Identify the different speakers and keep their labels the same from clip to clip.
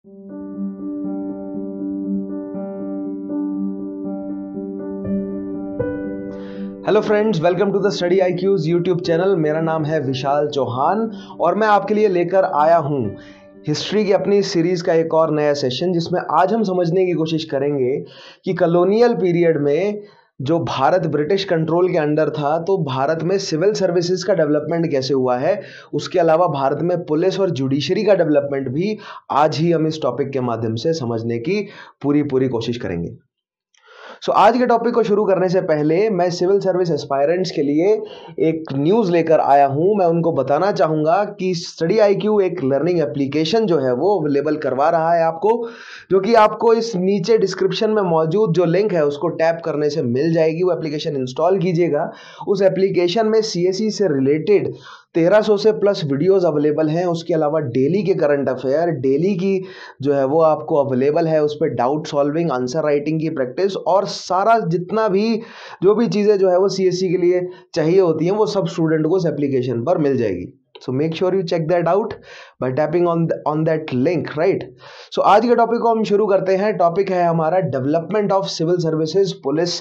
Speaker 1: Hello friends, welcome to the Study IQ's YouTube channel. मेरा नाम है विशाल चौहान और मैं आपके लिए लेकर आया हूं हिस्ट्री की अपनी सीरीज का एक और नया सेशन, जिसमें आज हम समझने की कोशिश करेंगे कि कॉलोनियल पीरियड में जो भारत ब्रिटिश कंट्रोल के अंडर था, तो भारत में सिविल सर्विसेज का डेवलपमेंट कैसे हुआ है। उसके अलावा भारत में पुलिस और जुडिशरी का डेवलपमेंट भी आज ही हम इस टॉपिक के माध्यम से समझने की पूरी कोशिश करेंगे। आज के टॉपिक को शुरू करने से पहले मैं सिविल सर्विस एस्पायरेंट्स के लिए एक न्यूज़ लेकर आया हूं। मैं उनको बताना चाहूँगा कि स्टडी आईक्यू एक लर्निंग एप्लीकेशन जो है वो अवेलेबल करवा रहा है आपको, जो कि आपको इस नीचे डिस्क्रिप्शन में मौजूद जो लिंक है उसको टैप करने से मिल जाएगी। वो एप्लीकेशन इंस्टॉल कीजिएगा। उस एप्लीकेशन में सीएसई से रिलेटेड 1300 से प्लस वीडियोस अवेलेबल हैं। उसके अलावा डेली के करंट अफेयर, डेली की जो है वो आपको अवेलेबल है। उस पर डाउट सॉल्विंग, आंसर राइटिंग की प्रैक्टिस और सारा जितना भी जो भी चीज़ें जो है वो सीएससी के लिए चाहिए होती हैं, वो सब स्टूडेंट को इस एप्लीकेशन पर मिल जाएगी। So make sure you check that out by tapping on that link, right. So आज के टॉपिक को हम शुरू करते हैं। टॉपिक है हमारा development of civil services,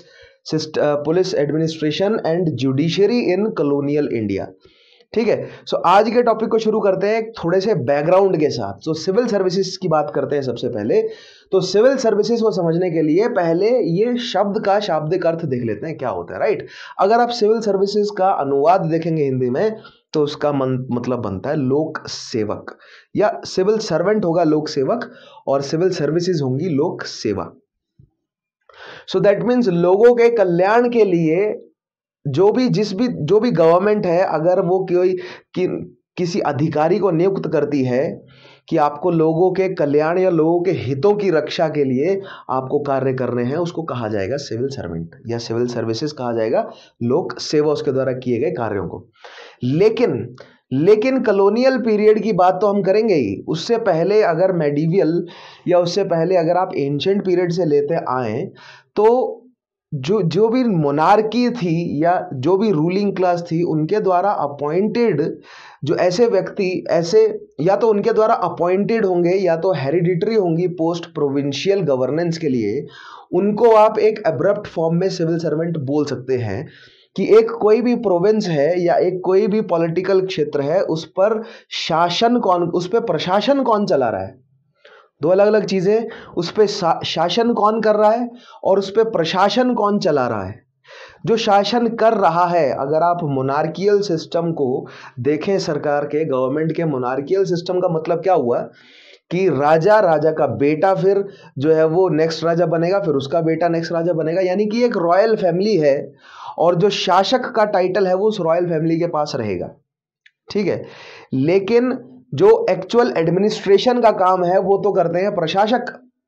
Speaker 1: police administration and judiciary in colonial India. ठीक है। आज के टॉपिक को शुरू करते हैं थोड़े से बैकग्राउंड के साथ। सिविल सर्विसेज की बात करते हैं सबसे पहले। तो सिविल सर्विसेज को समझने के लिए पहले ये शब्द का शाब्दिक अर्थ देख लेते हैं क्या होता है, राइट। अगर आप सिविल सर्विसेज का अनुवाद देखेंगे हिंदी में, तो उसका मतलब बनता है लोक सेवक, या सिविल सर्वेंट होगा लोक सेवक और सिविल सर्विसेज होंगी लोक सेवा। दैट मीन्स लोगों के कल्याण के लिए जो भी गवर्नमेंट है, अगर वो किसी अधिकारी को नियुक्त करती है कि आपको लोगों के कल्याण या लोगों के हितों की रक्षा के लिए आपको कार्य करने हैं, उसको कहा जाएगा सिविल सर्वेंट या सिविल सर्विसेज कहा जाएगा लोक सेवा, उसके द्वारा किए गए कार्यों को। लेकिन कॉलोनियल पीरियड की बात तो हम करेंगे ही। उससे पहले अगर मेडिवियल या उससे पहले अगर आप एंशिएंट पीरियड से लेते आए, तो जो भी मोनार्की थी या जो भी रूलिंग क्लास थी, उनके द्वारा अपॉइंटेड जो ऐसे व्यक्ति ऐसे या तो उनके द्वारा अपॉइंटेड होंगे या तो हेरिडिटरी होंगी पोस्ट प्रोविंशियल गवर्नेंस के लिए, उनको आप एक एब्रप्ट फॉर्म में सिविल सर्वेंट बोल सकते हैं कि एक कोई भी प्रोविंस है या एक कोई भी पॉलिटिकल क्षेत्र है, उस पर प्रशासन कौन चला रहा है। दो अलग अलग चीजें, उस पे शासन कौन कर रहा है और उस पे प्रशासन कौन चला रहा है। जो शासन कर रहा है, अगर आप मोनार्कियल सिस्टम को देखें, सरकार के गवर्नमेंट के मोनार्कियल सिस्टम का मतलब क्या हुआ कि राजा का बेटा फिर जो है वो नेक्स्ट राजा बनेगा, फिर उसका बेटा नेक्स्ट राजा बनेगा, यानी कि एक रॉयल फैमिली है और जो शासक का टाइटल है वो उस रॉयल फैमिली के पास रहेगा। ठीक है। लेकिन जो एक्चुअल एडमिनिस्ट्रेशन का काम है वो तो करते हैं प्रशासक।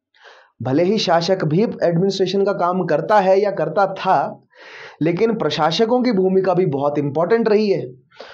Speaker 1: भले ही शासक भी एडमिनिस्ट्रेशन का काम करता है या करता था, लेकिन प्रशासकों की भूमिका भी बहुत इंपॉर्टेंट रही है।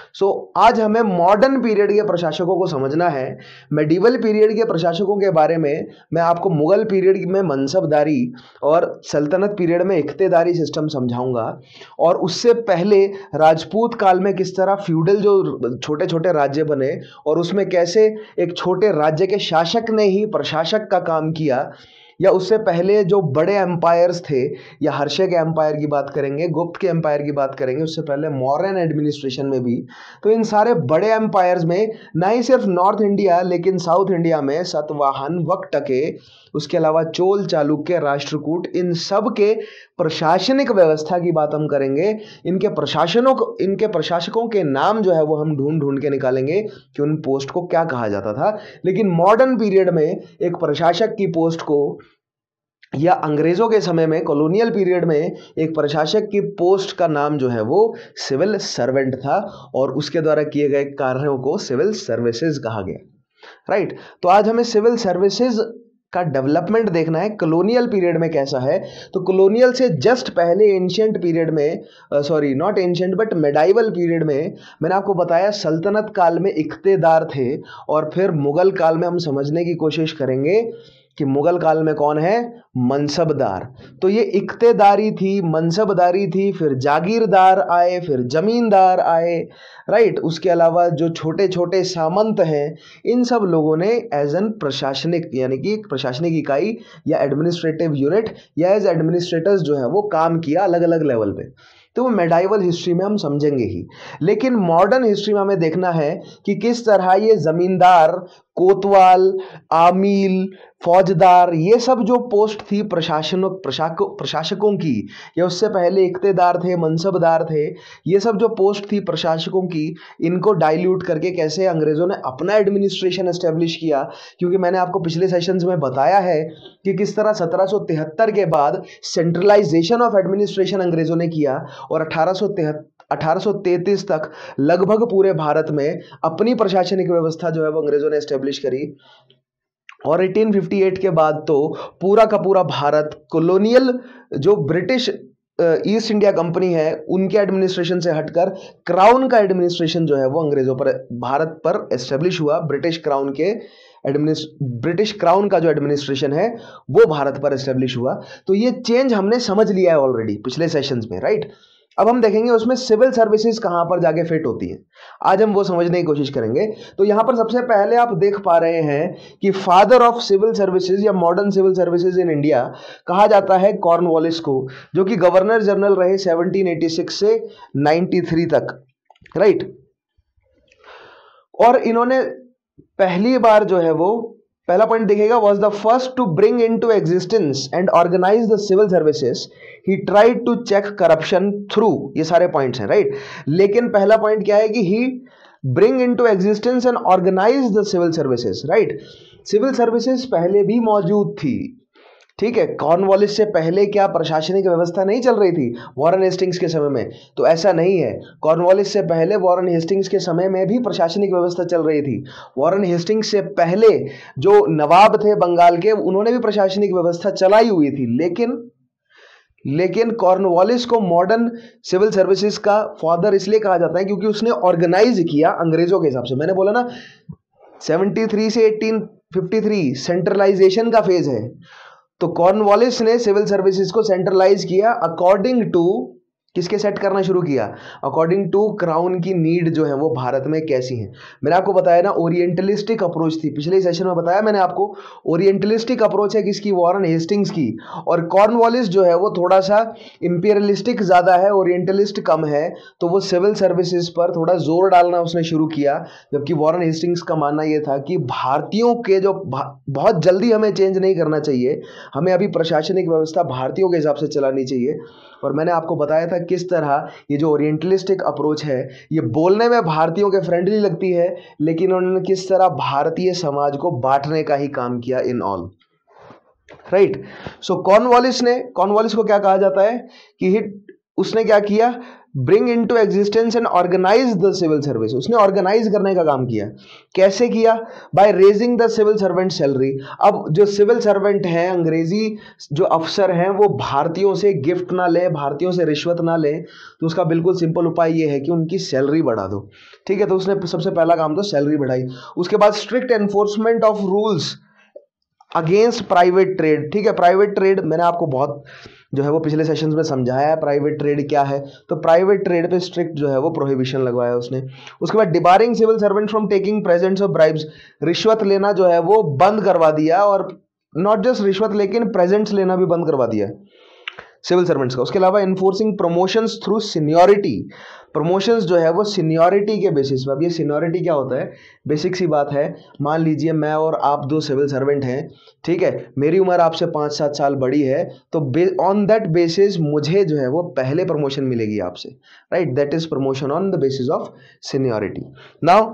Speaker 1: आज हमें मॉडर्न पीरियड के प्रशासकों को समझना है। मेडिवल पीरियड के प्रशासकों के बारे में मैं आपको मुगल पीरियड में मनसबदारी और सल्तनत पीरियड में इख्तेदारी सिस्टम समझाऊंगा, और उससे पहले राजपूत काल में किस तरह फ्यूडल जो छोटे छोटे राज्य बने और उसमें कैसे एक छोटे राज्य के शासक ने ही प्रशासक का काम किया, या उससे पहले जो बड़े एम्पायर्स थे, या हर्षे के एम्पायर की बात करेंगे, गुप्त के एम्पायर की बात करेंगे, उससे पहले मौर्यन एडमिनिस्ट्रेशन में भी। तो इन सारे बड़े एम्पायर्स में ना ही सिर्फ नॉर्थ इंडिया, लेकिन साउथ इंडिया में सतवाहन, वक्टके, उसके अलावा चोल, चालुक्य, राष्ट्रकूट, इन सब के प्रशासनिक व्यवस्था की बात हम करेंगे। इनके प्रशासकों के नाम जो है वो हम ढूंढ के निकालेंगे कि उन पोस्ट को क्या कहा जाता था। लेकिन मॉडर्न पीरियड में एक प्रशासक की पोस्ट को, या अंग्रेजों के समय में कॉलोनियल पीरियड में एक प्रशासक की पोस्ट का नाम जो है वो सिविल सर्वेंट था, और उसके द्वारा किए गए कार्यों को सिविल सर्विसेज कहा गया, राइट। तो आज हमें सिविल सर्विसेज का डेवलपमेंट देखना है कॉलोनियल पीरियड में कैसा है। तो कॉलोनियल से जस्ट पहले एंशिएंट पीरियड में, sorry not ancient but medieval period में, मैंने आपको बताया सल्तनत काल में इख्तेदार थे, और फिर मुगल काल में हम समझने की कोशिश करेंगे कि मुगल काल में कौन है, मनसबदार। तो ये इख्तेदारी थी, मनसबदारी थी, फिर जागीरदार आए, फिर जमींदार आए, राइट। उसके अलावा जो छोटे छोटे सामंत हैं, इन सब लोगों ने एज एन प्रशासनिक यानी कि प्रशासनिक इकाई या एडमिनिस्ट्रेटिव यूनिट या एज एडमिनिस्ट्रेटर्स जो है वो काम किया अलग अलग लेवल पे। तो वो मेडाइवल हिस्ट्री में हम समझेंगे ही, लेकिन मॉडर्न हिस्ट्री में हमें देखना है कि किस तरह ये जमींदार, कोतवाल, आमील, फौजदार, ये सब जो पोस्ट थी प्रशासकों की, या उससे पहले इख्तेदार थे, मनसबदार थे, ये सब जो पोस्ट थी प्रशासकों की, इनको डाइल्यूट करके कैसे अंग्रेजों ने अपना एडमिनिस्ट्रेशन एस्टेब्लिश किया। क्योंकि मैंने आपको पिछले सेशंस में बताया है कि किस तरह 1773 के बाद सेंट्रलाइजेशन ऑफ एडमिनिस्ट्रेशन अंग्रेजों ने किया और 1833 तक लगभग पूरे भारत में अपनी प्रशासनिक व्यवस्था जो है वो अंग्रेजों ने एस्टेब्लिश करी। और 1858 के बाद तो पूरा का पूरा भारत कॉलोनियल जो ब्रिटिश ईस्ट इंडिया कंपनी है उनके एडमिनिस्ट्रेशन से हटकर क्राउन का एडमिनिस्ट्रेशन जो है वो अंग्रेजों पर, भारत पर एस्टेब्लिश हुआ। ब्रिटिश क्राउन का जो एडमिनिस्ट्रेशन है वो भारत पर एस्टेब्लिश हुआ। तो ये चेंज हमने समझ लिया है ऑलरेडी पिछले सेशंस में, राइट। अब हम देखेंगे उसमें सिविल सर्विसेज कहां पर जाके फिट होती है, आज हम वो समझने की कोशिश करेंगे। तो यहां पर सबसे पहले आप देख पा रहे हैं कि फादर ऑफ सिविल सर्विसेज या modern civil services in India कहा जाता है कॉर्नवालिस को, जो कि गवर्नर जनरल रहे 1786 से 93 तक, राइट। और इन्होंने पहली बार जो है वो पहला पॉइंट देखिएगा, was the first to bring into existence and organize the civil services, he tried to check corruption through, ये सारे पॉइंट्स हैं, राइट। लेकिन पहला पॉइंट क्या है कि he bring into existence and organize the civil services, right. Civil services पहले भी मौजूद थी, ठीक है। कॉर्नवालिस से पहले क्या प्रशासनिक व्यवस्था नहीं चल रही थी वॉरेन हेस्टिंग्स के समय में? तो ऐसा नहीं है, कॉर्नवालिस से पहले वॉरेन हेस्टिंग्स के समय में भी प्रशासनिक व्यवस्था चल रही थी। वॉरेन हेस्टिंग्स से पहले जो नवाब थे बंगाल के, उन्होंने भी प्रशासनिक व्यवस्था चलाई हुई थी। लेकिन कॉर्नवालिस को मॉडर्न सिविल सर्विसेज का फादर इसलिए कहा जाता है क्योंकि उसने ऑर्गेनाइज किया अंग्रेजों के हिसाब से। मैंने बोला ना 73 से 1853 सेंट्रलाइजेशन का फेज है, तो कॉर्नवालिस ने सिविल सर्विसेज को सेंट्रलाइज किया अकॉर्डिंग टू किसके सेट करना शुरू किया, अकॉर्डिंग टू क्राउन की नीड जो है वो भारत में कैसी है। मैंने आपको बताया ना ओरिएंटलिस्टिक अप्रोच थी, पिछले सेशन में बताया मैंने आपको, ओरिएंटलिस्टिक अप्रोच है किसकी, वॉरेन हेस्टिंग्स की। और कॉर्नवालिस जो है वो थोड़ा सा इंपीरियलिस्टिक ज्यादा है, ओरिएंटलिस्ट कम है, तो वो सिविल सर्विसेज पर थोड़ा जोर डालना उसने शुरू किया। जबकि वॉरेन हेस्टिंग्स का मानना यह था कि भारतीयों के जो बहुत जल्दी हमें चेंज नहीं करना चाहिए, हमें अभी प्रशासनिक व्यवस्था भारतीयों के हिसाब से चलानी चाहिए। और मैंने आपको बताया था किस तरह ये जो ओरिएंटलिस्टिक अप्रोच है ये बोलने में भारतीयों के फ्रेंडली लगती है, लेकिन उन्होंने किस तरह भारतीय समाज को बांटने का ही काम किया in all, right. So Cornwallis को क्या कहा जाता है कि उसने क्या किया, bring into existence and organize the civil service. उसने ऑर्गेनाइज करने का काम किया। कैसे किया? By raising the civil servant salary. अब जो सिविल सर्वेंट हैं, अंग्रेजी जो अफसर हैं, वो भारतीयों से गिफ्ट ना ले, भारतीयों से रिश्वत ना ले, तो उसका बिल्कुल सिंपल उपाय ये है कि उनकी सैलरी बढ़ा दो, ठीक है। तो उसने सबसे पहला काम तो सैलरी बढ़ाई। उसके बाद strict enforcement of rules against private trade, ठीक है। प्राइवेट ट्रेड मैंने आपको बहुत जो है वो पिछले सेशंस में समझाया है, प्राइवेट ट्रेड क्या है। तो प्राइवेट ट्रेड पे स्ट्रिक्ट जो है वो प्रोहिबिशन लगवाया उसने। उसके बाद debarring civil servant from taking presents of bribes, रिश्वत लेना जो है वो बंद करवा दिया, और नॉट जस्ट रिश्वत लेकिन प्रेजेंट्स लेना भी बंद करवा दिया सिविल सर्वेंट्स का। उसके अलावा enforcing promotions through seniority, promotions जो है वो सीनियोरिटी के बेसिस पे। अब ये सीनियोरिटी क्या होता है, बेसिक सी बात है। मान लीजिए मैं और आप दो सिविल सर्वेंट हैं, ठीक है, मेरी उम्र आपसे 5-7 साल बड़ी है, तो ऑन दैट बेसिस मुझे जो है वो पहले प्रमोशन मिलेगी आपसे, right. That is promotion on the basis of seniority. Now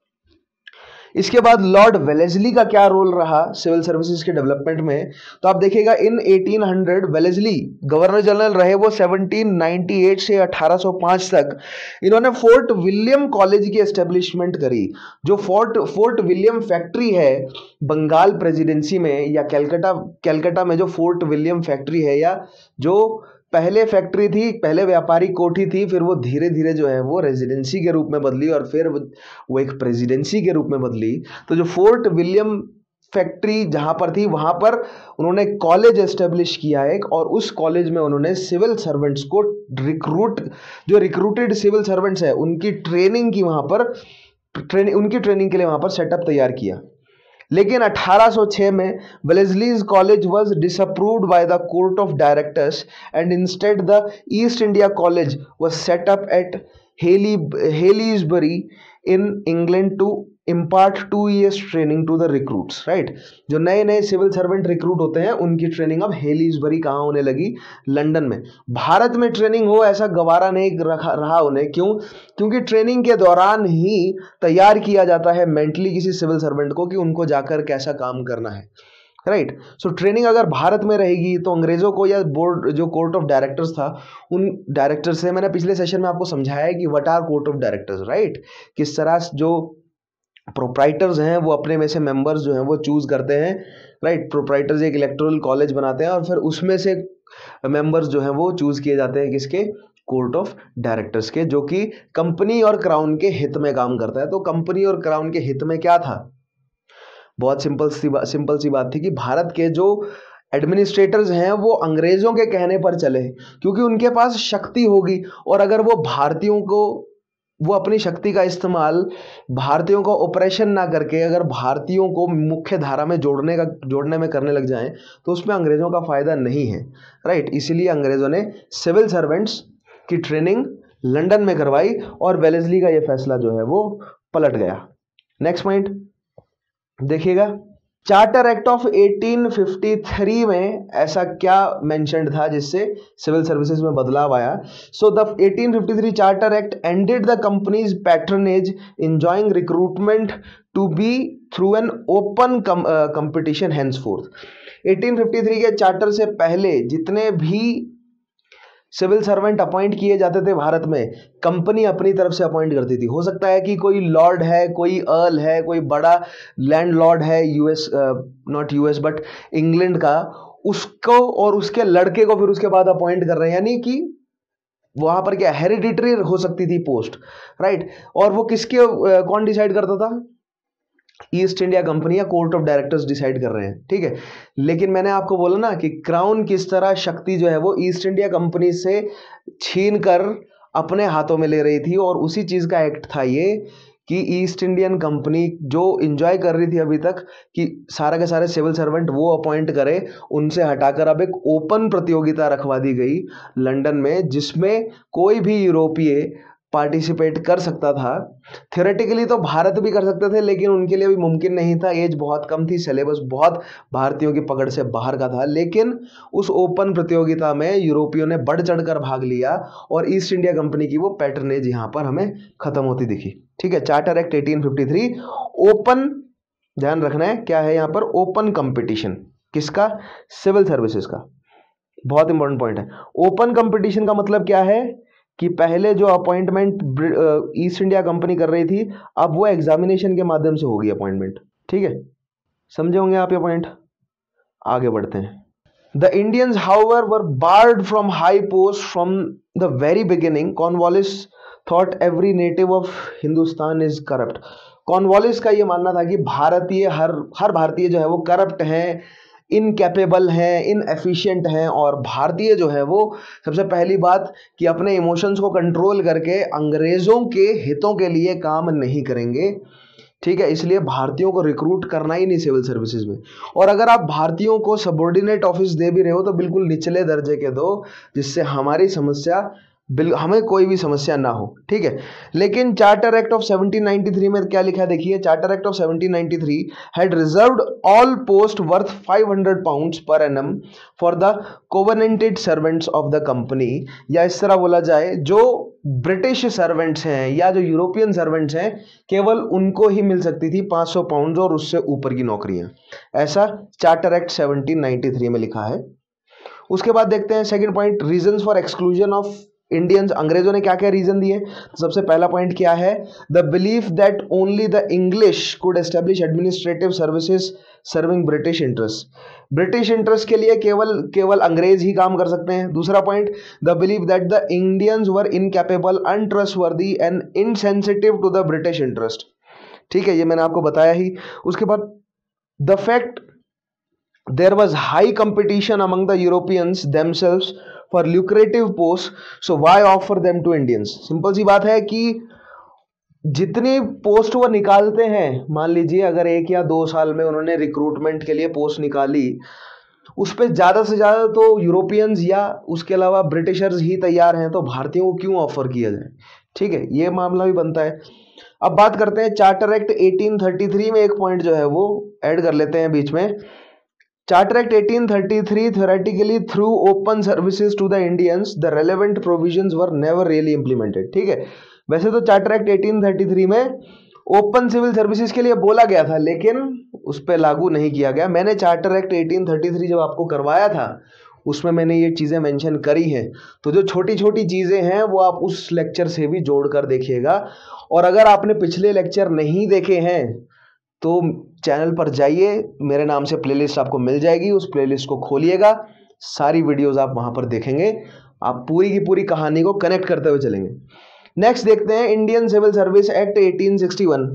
Speaker 1: इसके बाद लॉर्ड वेलेस्ली का क्या रोल रहा सिविल सर्विसेज के डेवलपमेंट में, तो आप देखिएगा इन 1800 वेलेस्ली गवर्नर जनरल रहे वो 1798 से 1805 तक। इन्होंने फोर्ट विलियम कॉलेज की एस्टेब्लिशमेंट करी। जो फोर्ट विलियम फैक्ट्री है बंगाल प्रेसिडेंसी में या कैलकाटा में, जो फोर्ट विलियम फैक्ट्री है, या जो पहले फैक्ट्री थी, पहले व्यापारी कोठी थी, फिर वो धीरे धीरे जो है वो रेजिडेंसी के रूप में बदली और फिर वो एक प्रेसिडेंसी के रूप में बदली। तो जो फोर्ट विलियम फैक्ट्री जहां पर थी वहां पर उन्होंने कॉलेज एस्टेब्लिश किया एक, और उस कॉलेज में उन्होंने सिविल सर्वेंट्स को जो रिक्रूटेड सिविल सर्वेंट्स है उनकी ट्रेनिंग की, वहां पर उनकी ट्रेनिंग के लिए वहां पर सेटअप तैयार किया। लेकिन 1806 में Wellesley's college was disapproved by the court of directors and instead the East India college was set up at Haileybury in England to impart 2 years training to the recruits, right. जो नए नए civil servant recruit होते हैं उनकी training अब हेलीसबरी कहाँ होने लगी, लंदन में। भारत में ट्रेनिंग हो ऐसा गवारा नहीं रहा उन्हें, क्यों? क्योंकि ट्रेनिंग के दौरान ही तैयार किया जाता है मेंटली किसी सिविल सर्वेंट को कि उनको जाकर कैसा काम करना है, राइट। सो ट्रेनिंग अगर भारत में रहेगी तो अंग्रेजों को, या बोर्ड जो कोर्ट ऑफ डायरेक्टर्स था उन डायरेक्टर्स से, मैंने पिछले सेशन में आपको समझाया है कि what are court of directors, right. किस तरह जो प्रोप्राइटर्स हैं वो अपने में से मेंबर्स जो हैं वो चूज करते हैं, राइट। प्रोप्राइटर्स एक इलेक्टोरल कॉलेज बनाते हैं और फिर उसमें से मेंबर्स जो हैं वो चूज किए जाते हैं किसके, कोर्ट ऑफ डायरेक्टर्स के, जो कि कंपनी और क्राउन के हित में काम करता है। तो कंपनी और क्राउन के हित में क्या था, बहुत सिंपल सी बात थी कि भारत के जो एडमिनिस्ट्रेटर्स हैं वो अंग्रेजों के कहने पर चले, क्योंकि उनके पास शक्ति होगी, और अगर वो अपनी शक्ति का इस्तेमाल भारतीयों का ऑपरेशन ना करके अगर भारतीयों को मुख्य धारा में जोड़ने में करने लग जाएं तो उसमें अंग्रेजों का फायदा नहीं है, राइट। इसीलिए अंग्रेजों ने सिविल सर्वेंट्स की ट्रेनिंग लंदन में करवाई और वेलेस्ली का यह फैसला जो है वो पलट गया। नेक्स्ट पॉइंट देखिएगा, चार्टर एक्ट ऑफ 1853 में ऐसा क्या मेंशन्ड था जिससे सिविल सर्विसेज में बदलाव आया। So the 1853 charter act ended the company's patronage enjoying recruitment to be through an open competition henceforth. 1853 के चार्टर से पहले जितने भी सिविल सर्वेंट अपॉइंट किए जाते थे भारत में, कंपनी अपनी तरफ से अपॉइंट करती थी। हो सकता है कि कोई लॉर्ड है, कोई अर्ल है, कोई बड़ा लैंड लॉर्ड है US, not US but England का, उसको और उसके लड़के को फिर उसके बाद अपॉइंट कर रहे हैं, यानी कि वहां पर क्या हेरिडिटरी हो सकती थी पोस्ट, राइट। और वो किसके कौन डिसाइड करता था, ईस्ट इंडिया कंपनी या कोर्ट ऑफ डायरेक्टर्स डिसाइड कर रहे हैं, ठीक है। लेकिन मैंने आपको बोला ना कि क्राउन किस तरह शक्ति जो है वो ईस्ट इंडिया कंपनी से छीन कर अपने हाथों में ले रही थी, और उसी चीज का एक्ट था ये कि ईस्ट इंडियन कंपनी जो एंजॉय कर रही थी अभी तक कि सारे के सारे सिविल सर्वेंट वो अपॉइंट करे, उनसे हटाकर अब एक ओपन प्रतियोगिता रखवा दी गई लंदन में, जिसमें कोई भी यूरोपीय पार्टिसिपेट कर सकता था। थियोरेटिकली तो भारत भी कर सकते थे, लेकिन उनके लिए भी मुमकिन नहीं था, एज बहुत कम थी, सिलेबस बहुत भारतीयों की पकड़ से बाहर का था। लेकिन उस ओपन प्रतियोगिता में यूरोपियों ने बढ़ चढ़कर भाग लिया और ईस्ट इंडिया कंपनी की वो पैटर्नेज यहाँ पर हमें खत्म होती दिखी, ठीक है। चार्टर एक्ट 1853 ओपन, ध्यान रखना है क्या है यहाँ पर, ओपन कंपटीशन, किसका, सिविल सर्विसेज का। बहुत इंपॉर्टेंट पॉइंट है। ओपन कंपटीशन का मतलब क्या है कि पहले जो अपॉइंटमेंट ईस्ट इंडिया कंपनी कर रही थी, अब वो एग्जामिनेशन के माध्यम से होगी अपॉइंटमेंट, ठीक है। समझे होंगे आप ये पॉइंट। आगे बढ़ते हैं। The Indians however were barred from high post from the very beginning. Cornwallis thought every native of Hindustan is corrupt. Cornwallis का ये मानना था कि भारतीय हर भारतीय जो है वो करप्ट है, इनकैपेबल हैं, इनएफिशिएंट हैं, और भारतीय जो है वो सबसे पहली बात कि अपने इमोशंस को कंट्रोल करके अंग्रेजों के हितों के लिए काम नहीं करेंगे, ठीक है। इसलिए भारतीयों को रिक्रूट करना ही नहीं सिविल सर्विसेज में, और अगर आप भारतीयों को सबऑर्डिनेट ऑफिस दे भी रहे हो तो बिल्कुल निचले दर्जे के दो, जिससे हमें कोई भी समस्या ना हो, ठीक है। लेकिन चार्टर एक्ट ऑफ 1793 में क्या लिखा है देखिए। Charter act of 1793 had reserved all post worth 500 pounds per annum for the covenanted servants of the company, या इस तरह बोला जाए जो ब्रिटिश सर्वेंट्स हैं या जो यूरोपियन सर्वेंट्स हैं केवल उनको ही मिल सकती थी 500 पाउंड और उससे ऊपर की नौकरियां। ऐसा चार्टर एक्ट 1793 में लिखा है। उसके बाद देखते हैं second point, reasons for exclusion of Indians. अंग्रेजों ने क्या क्या रीजन दिए। तो सबसे पहला पॉइंट क्या है, the belief that only the English could establish administrative services serving British interest. British interest के लिए केवल अंग्रेज ही काम कर सकते हैं। दूसरा point, the belief that the Indians were incapable, untrustworthy and insensitive to the British interest, ठीक है, ये मैंने आपको बताया ही। उसके बाद the fact there was high competition among the Europeans themselves for lucrative posts, so why offer them to Indians? Simple सी बात है कि जितनी पोस्ट वो निकालते हैं, मान लीजिए अगर 1 या 2 साल में उन्होंने रिक्रूटमेंट के लिए पोस्ट निकाली, उस पर ज़्यादा से ज़्यादा तो यूरोपियंस या उसके अलावा ब्रिटिशर्स ही तैयार हैं, तो भारतीयों को क्यों ऑफर किया जाए? ठीक है, ये मामला भी बनता है। अब बात करते हैं चार्टर एक्ट 1833 में, एक पॉइंट जो है वो ऐड कर लेते हैं बीच में। Charter Act 1833 theoretically through open services to the Indians, the relevant provisions were never really implemented। ठीक है, वैसे तो चार्टर एक्ट 1833 में ओपन सिविल सर्विसेज के लिए बोला गया था, लेकिन उस पर लागू नहीं किया गया। मैंने चार्टर एक्ट 1833 जब आपको करवाया था, उसमें मैंने ये चीज़ें मेंशन करी हैं, तो जो छोटी छोटी चीज़ें हैं वो आप उस लेक्चर से भी जोड़कर देखिएगा। और अगर आपने पिछले लेक्चर नहीं देखे हैं तो चैनल पर जाइए, मेरे नाम से प्लेलिस्ट आपको मिल जाएगी, उस प्लेलिस्ट को खोलिएगा, सारी वीडियोस आप वहां पर देखेंगे, आप पूरी की पूरी कहानी को कनेक्ट करते हुए चलेंगे। नेक्स्ट देखते हैं इंडियन सिविल सर्विस एक्ट 1861।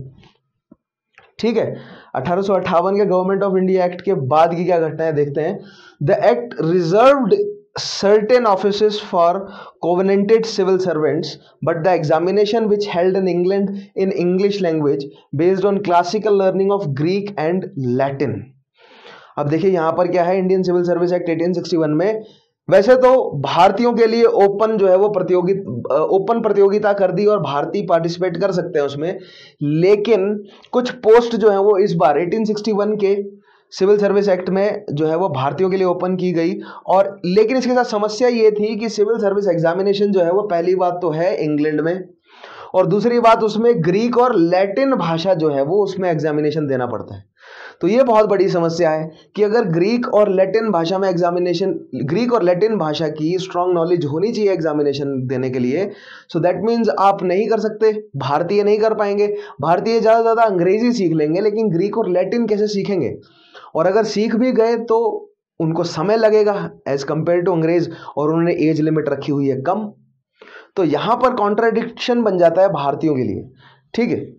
Speaker 1: ठीक है, 1858 के गवर्नमेंट ऑफ इंडिया एक्ट के बाद की क्या घटनाएं देखते हैं। The act reserved certain offices for covenanted civil servants, but the examination which held in England in English language based on classical learning of Greek and Latin। अब देखिए यहाँ पर क्या है, इंडियन सिविल सर्विस एक्ट 1861 में वैसे तो भारतीयों के लिए ओपन जो है वो ओपन प्रतियोगिता कर दी और भारतीय पार्टिसिपेट कर सकते हैं उसमें, लेकिन कुछ पोस्ट जो है वो इस बार 1861 के सिविल सर्विस एक्ट में जो है वो भारतीयों के लिए ओपन की गई। और लेकिन इसके साथ समस्या ये थी कि सिविल सर्विस एग्जामिनेशन जो है वो पहली बात तो है इंग्लैंड में, और दूसरी बात उसमें ग्रीक और लैटिन भाषा जो है वो उसमें एग्जामिनेशन देना पड़ता है। तो ये बहुत बड़ी समस्या है कि अगर ग्रीक और लैटिन भाषा में एग्जामिनेशन, ग्रीक और लैटिन भाषा की स्ट्रांग नॉलेज होनी चाहिए एग्जामिनेशन देने के लिए, सो दैट मीन्स आप नहीं कर सकते, भारतीय नहीं कर पाएंगे। भारतीय ज़्यादा से ज़्यादा अंग्रेजी सीख लेंगे, लेकिन ग्रीक और लैटिन कैसे सीखेंगे? और अगर सीख भी गए तो उनको समय लगेगा एज कंपेयर टू अंग्रेज, और उन्होंने एज लिमिट रखी हुई है कम। तो यहां पर कॉन्ट्राडिक्शन बन जाता है भारतीयों के लिए। ठीक है,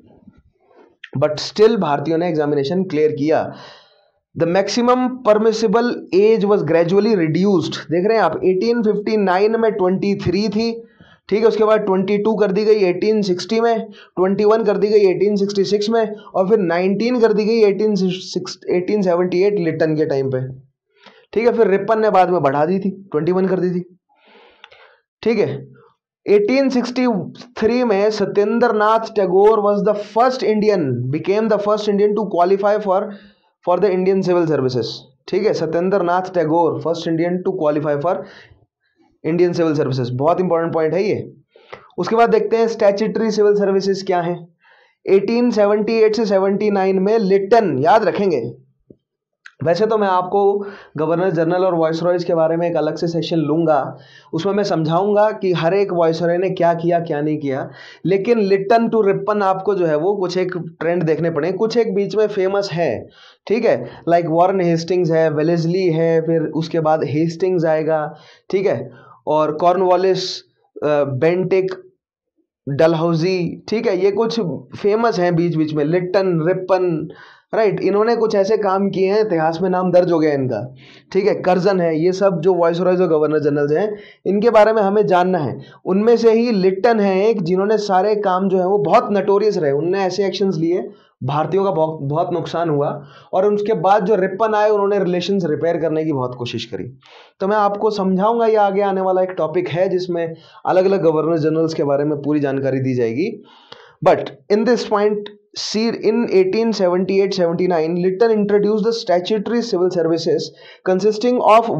Speaker 1: बट स्टिल भारतीयों ने एग्जामिनेशन क्लियर किया। The maximum permissible age was gradually reduced. देख रहे हैं आप, 1859 में 23 थी, ठीक है, उसके बाद 22 कर दी गई 1860 में, 21 कर दी गई 1866 में, और फिर 19 कर दी गई 1878 लिटन के टाइम पे। ठीक है, फिर रिपन ने बाद में बढ़ा दी थी, 21 कर दी थी। ठीक है, 1863 में Satyendra Nath Tagore was the first Indian, became the first Indian to qualify for the Indian civil services. ठीक है, Satyendra Nath Tagore first Indian to qualify for Indian civil services, बहुत इंपॉर्टेंट पॉइंट है ये। उसके बाद देखते हैं स्टैट्यूटरी सिविल सर्विसेज क्या है। 1878 से 79 में लिटन, याद रखेंगे, वैसे तो मैं आपको गवर्नर जनरल और वाइसरॉयज के बारे में एक अलग से सेशन लूंगा, उसमें मैं समझाऊंगा कि हर एक वाइसरॉय ने क्या किया क्या नहीं किया, लेकिन लिटन टू रिपन आपको जो है वो कुछ एक ट्रेंड देखने पड़े, कुछ एक बीच में फेमस है। ठीक है, लाइक वॉरेन हेस्टिंग्स है, वेलेस्ली है, फिर उसके बाद हेस्टिंग्स आएगा, ठीक है, और कॉर्नवालिस, बेंटिक, डलहौजी, ठीक है, ये कुछ फेमस हैं बीच बीच में, लिटन, रिपन, राइट, इन्होंने कुछ ऐसे काम किए हैं, इतिहास में नाम दर्ज हो गया इनका। ठीक है, कर्जन है, ये सब जो वाइसरॉयज और गवर्नर जनरल हैं इनके बारे में हमें जानना है। उनमें से ही लिटन है एक, जिन्होंने सारे काम जो है वो बहुत नटोरियस रहे, उनने ऐसे एक्शंस लिए, भारतीयों का बहुत नुकसान हुआ, और उसके बाद जो रिपन आए उन्होंने रिलेशंस रिपेयर करने की बहुत कोशिश करी। तो मैं आपको समझाऊंगा, ये आगे आने वाला एक टॉपिक है जिसमें अलग अलग गवर्नर जनरल्स के बारे में पूरी जानकारी दी जाएगी। But in this point, see, in 1878-79 Lytton introduced the statutory civil services consisting of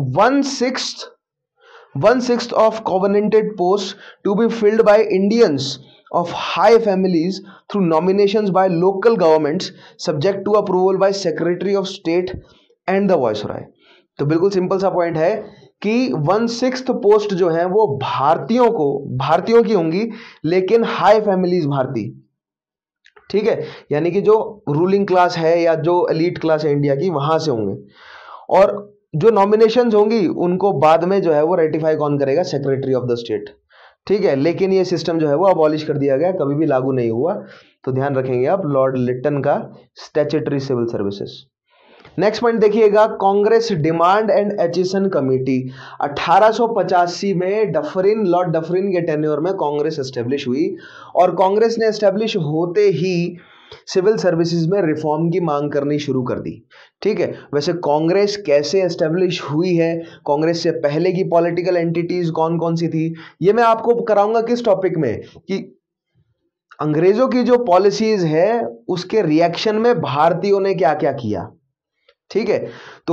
Speaker 1: one-sixth of covenanted posts to be filled by Indians of high families through nominations by local governments subject to approval by Secretary of State and the Viceroy। तो बिल्कुल simple सा point है कि 1/6 post जो है वो भारतीयों की होंगी, लेकिन हाई फैमिलीज भारतीय, ठीक है, यानी कि जो रूलिंग क्लास है या जो एलीट क्लास है इंडिया की, वहां से होंगे। और जो नॉमिनेशंस होंगी उनको बाद में जो है वो रेटिफाई कौन करेगा? Secretary of the state. ठीक है, लेकिन ये सिस्टम जो है वो अबॉलिश कर दिया गया, कभी भी लागू नहीं हुआ। तो ध्यान रखेंगे आप लॉर्ड लिटन का statutory civil services. Next point देखिएगा, Congress demand and Aitchison committee. 1885 में डफरिन, लॉर्ड डफरिन के टेन्योर में कांग्रेस एस्टेब्लिश हुई और कांग्रेस ने एस्टेब्लिश होते ही सिविल सर्विसेज में रिफॉर्म की मांग करनी शुरू कर दी। ठीक है, वैसे कांग्रेस कैसे एस्टेब्लिश हुई है, कांग्रेस से पहले की पॉलिटिकल एंटिटीज कौन कौन सी थी, ये मैं आपको कराऊंगा किस टॉपिक में, कि अंग्रेजों की जो पॉलिसीज है उसके रिएक्शन में भारतीयों ने क्या क्या किया। ठीक है, तो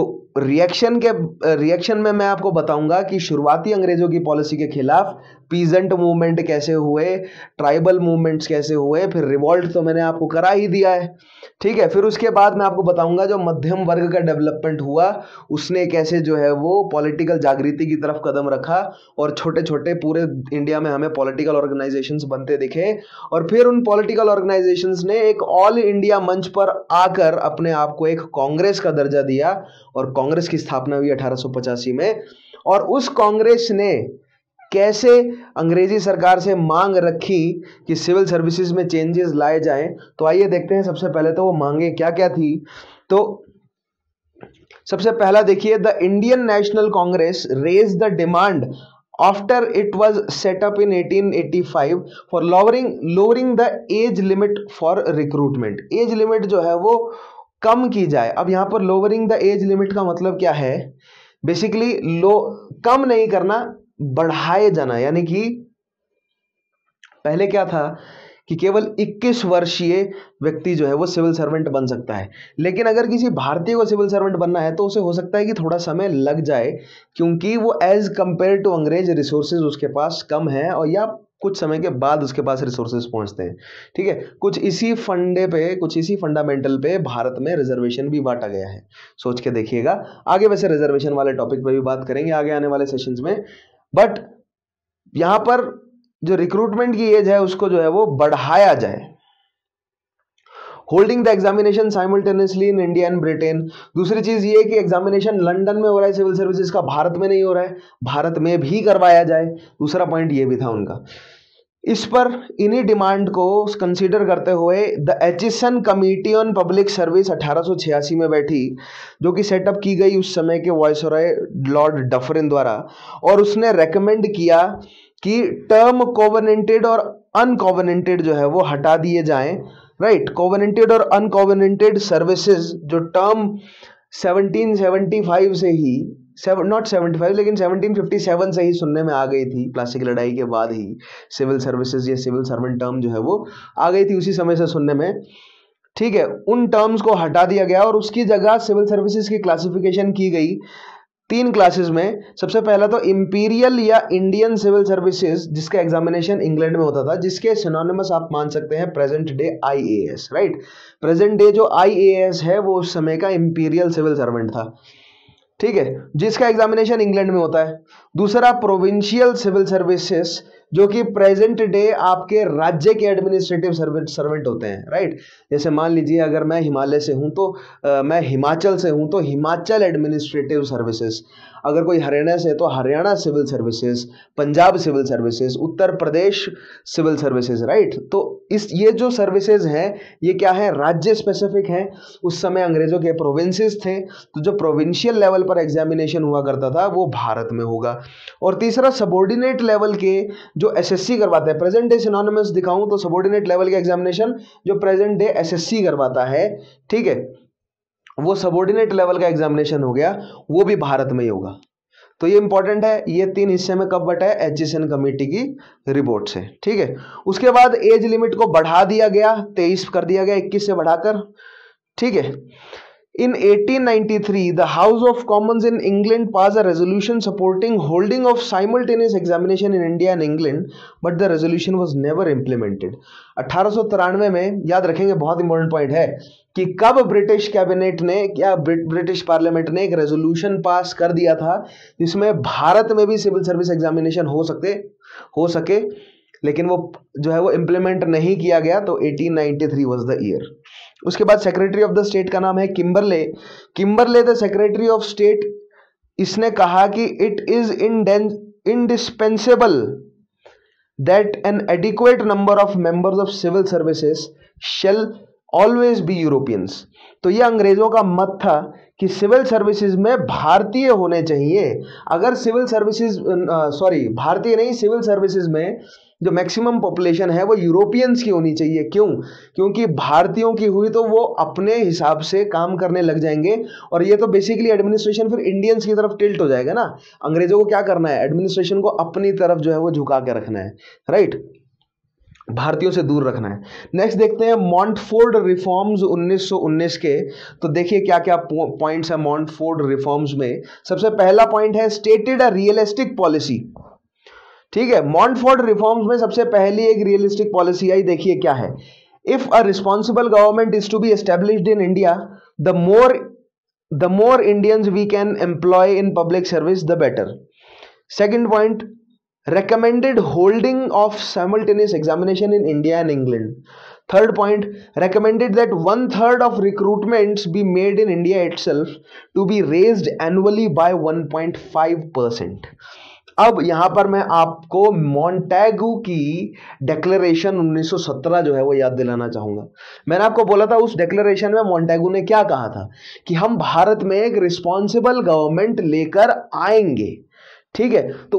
Speaker 1: रिएक्शन में मैं आपको बताऊंगा कि शुरुआती अंग्रेजों की पॉलिसी के खिलाफ पीजेंट मूवमेंट कैसे हुए, ट्राइबल मूवमेंट्स कैसे हुए, फिर रिवॉल्ट तो मैंने आपको करा ही दिया है। ठीक है, फिर उसके बाद मैं आपको बताऊंगा जो मध्यम वर्ग का डेवलपमेंट हुआ उसने कैसे जो है वो पॉलिटिकल जागृति की तरफ कदम रखा और छोटे छोटे पूरे इंडिया में हमें पॉलिटिकल ऑर्गेनाइजेशंस बनते दिखे और फिर उन पॉलिटिकल ऑर्गेनाइजेशंस ने एक ऑल इंडिया मंच पर आकर अपने आप को एक कांग्रेस का दर्जा दिया और कांग्रेस की स्थापना हुई 1885 में। और उस कांग्रेस ने कैसे अंग्रेजी सरकार से मांग रखी कि सिविल सर्विसेज में चेंजेस लाए जाएं, तो आइए देखते हैं। सबसे पहले तो वो मांगे क्या क्या थी। तो सबसे पहला देखिए, the Indian National Congress raise the demand after it was set up in 1885 for lowering the age limit for recruitment। Age limit जो है वो कम की जाए। अब यहां पर लोअरिंग द एज लिमिट का मतलब क्या है, बेसिकली कम नहीं करना, बढ़ाए जाना। यानी कि पहले क्या था कि केवल 21 वर्षीय व्यक्ति जो है वो सिविल सर्वेंट बन सकता है, लेकिन अगर किसी भारतीय को सिविल सर्वेंट बनना है तो उसे हो सकता है कि थोड़ा समय लग जाए, क्योंकि वो एज कंपेयर टू अंग्रेज रिसोर्सेज उसके पास कम है और या कुछ समय के बाद उसके पास रिसोर्सेज पहुंचते हैं। ठीक है, कुछ इसी फंडामेंटल पे भारत में रिजर्वेशन भी बांटा गया है, सोच के देखिएगा। आगे वैसे रिजर्वेशन वाले टॉपिक पे भी बात करेंगे आगे आने वाले सेशंस में, बट यहां पर जो रिक्रूटमेंट की एज है उसको जो है वो बढ़ाया जाए। Holding the examination simultaneously in India and Britain. दूसरी चीज ये कि एग्जामिनेशन लंदन में हो रहा है सिविल सर्विसेज का, भारत में नहीं हो रहा है, भारत में भी करवाया जाए। दूसरा पॉइंट ये भी था उनका। इस पर इन्हीं डिमांड को कंसीडर करते हुए the Aitchison committee on public service 1886 में बैठी, जो कि सेटअप की गई उस समय के वायसरॉय लॉर्ड डफरिन द्वारा, और उसने रेकमेंड किया कि टर्म कोवेनेंटेड और अनकोवेनेंटेड जो है वो हटा दिए जाएं। राइट, कोवेनेंटेड और अनकोवेनेंटेड सर्विसेज जो टर्म 1775 से ही नॉट 75 लेकिन 1757 से ही सुनने में आ गई थी, प्लासी की लड़ाई के बाद ही सिविल सर्विसेज या सिविल सर्वेंट टर्म जो है वो आ गई थी, उसी समय से सुनने में। ठीक है, उन टर्म्स को हटा दिया गया और उसकी जगह सिविल सर्विसेज की क्लासिफिकेशन की गई 3 क्लासेस में। सबसे पहला तो इंपीरियल या इंडियन सिविल सर्विसेज, जिसका एग्जामिनेशन इंग्लैंड में होता था, जिसके सिनोनिमस आप मान सकते हैं present day IAS. Right, present day जो आईएएस है वो उस समय का इंपीरियल सिविल सर्वेंट था। ठीक है, जिसका एग्जामिनेशन इंग्लैंड में होता है। दूसरा प्रोविंशियल सिविल सर्विसेज, जो कि प्रेजेंट डे आपके राज्य के एडमिनिस्ट्रेटिव सर्वेंट होते हैं। राइट, जैसे मान लीजिए अगर मैं हिमालय से हूं तो मैं हिमाचल से हूं तो हिमाचल एडमिनिस्ट्रेटिव सर्विसेज, अगर कोई हरियाणा से तो Haryana civil services, Punjab civil services, Uttar Pradesh civil services. Right, तो ये जो सर्विसेज हैं ये क्या है, राज्य स्पेसिफिक हैं। उस समय अंग्रेजों के प्रोविंसेस थे, तो जो प्रोविंशियल लेवल पर एग्जामिनेशन हुआ करता था वो भारत में होगा। और तीसरा सबॉर्डिनेट लेवल के जो एसएससी करवाता है, प्रेजेंट डे सिनोनिमस दिखाऊं तो सबॉर्डिनेट लेवल के एग्जामिनेशन जो प्रेजेंट डे एसएससी करवाता है, ठीक है, वो सबॉर्डिनेट लेवल का एग्जामिनेशन हो गया, वो भी भारत में ही होगा। तो ये इंपॉर्टेंट है। ये 3 हिस्से में कब बटा है, एचिसन कमेटी की रिपोर्ट से। ठीक है, उसके बाद एज लिमिट को बढ़ा दिया गया, 23 कर दिया गया 21 से बढ़ाकर। ठीक है, In 1893, the House of Commons in England passed a resolution supporting holding of simultaneous examination in India and England, but the resolution was never implemented. 1893 में, याद रखेंगे बहुत इंपॉर्टेंट पॉइंट है, कि कब ब्रिटिश कैबिनेट ने या ब्रिटिश पार्लियामेंट ने एक रेजोल्यूशन पास कर दिया था जिसमें भारत में भी सिविल सर्विस एग्जामिनेशन हो सके, लेकिन वो जो है वो इम्प्लीमेंट नहीं किया गया। तो 1893 वाज द ईयर। उसके बाद सेक्रेटरी ऑफ द स्टेट का नाम है Kimberley the secretary of state. इसने कहा कि it is indispensable that an adequate number of members of civil services shall always be Europeans. तो ये अंग्रेजों का मत था कि सिविल सर्विसेज में भारतीय होने चाहिए। अगर सिविल सर्विसेज भारतीय नहीं, सिविल सर्विसेज में जो मैक्सिमम पॉपुलेशन है वो यूरोपियंस की होनी चाहिए। क्यों? क्योंकि भारतीयों की हुई तो वो अपने हिसाब से काम करने लग जाएंगे, और ये तो बेसिकली एडमिनिस्ट्रेशन फिर इंडियंस की तरफ टिल्ट हो जाएगा ना। अंग्रेजों को क्या करना है? एडमिनिस्ट्रेशन को अपनी तरफ जो है वो झुका के रखना है, राइट, भारतीयों से दूर रखना है। नेक्स्ट देखते हैं मॉन्टफोर्ड रिफॉर्म्स 1919 के। तो देखिए क्या क्या पॉइंट्स है मॉन्टफोर्ड रिफॉर्म्स में। सबसे पहला पॉइंट है स्टेटेड अ रियलिस्टिक पॉलिसी। ठीक है, मॉन्टफोर्ड रिफॉर्म्स में सबसे पहली एक रियलिस्टिक पॉलिसी आई। देखिए क्या है, if a responsible government is to be established in India, the more Indians we can employ in public service the better. Second point, recommended holding of simultaneous examination in India and England. Third point, recommended that 1/3 of recruitments be made in India itself to be raised annually by 1.5%. अब यहां पर मैं आपको Montagu की declaration 1917 जो है वो याद दिलाना चाहूंगा। मैंने आपको बोला था उस डेक्लेरेशन में मॉन्टेगू ने क्या कहा था कि हम भारत में एक रिस्पॉन्सिबल गवर्नमेंट लेकर आएंगे। ठीक है, तो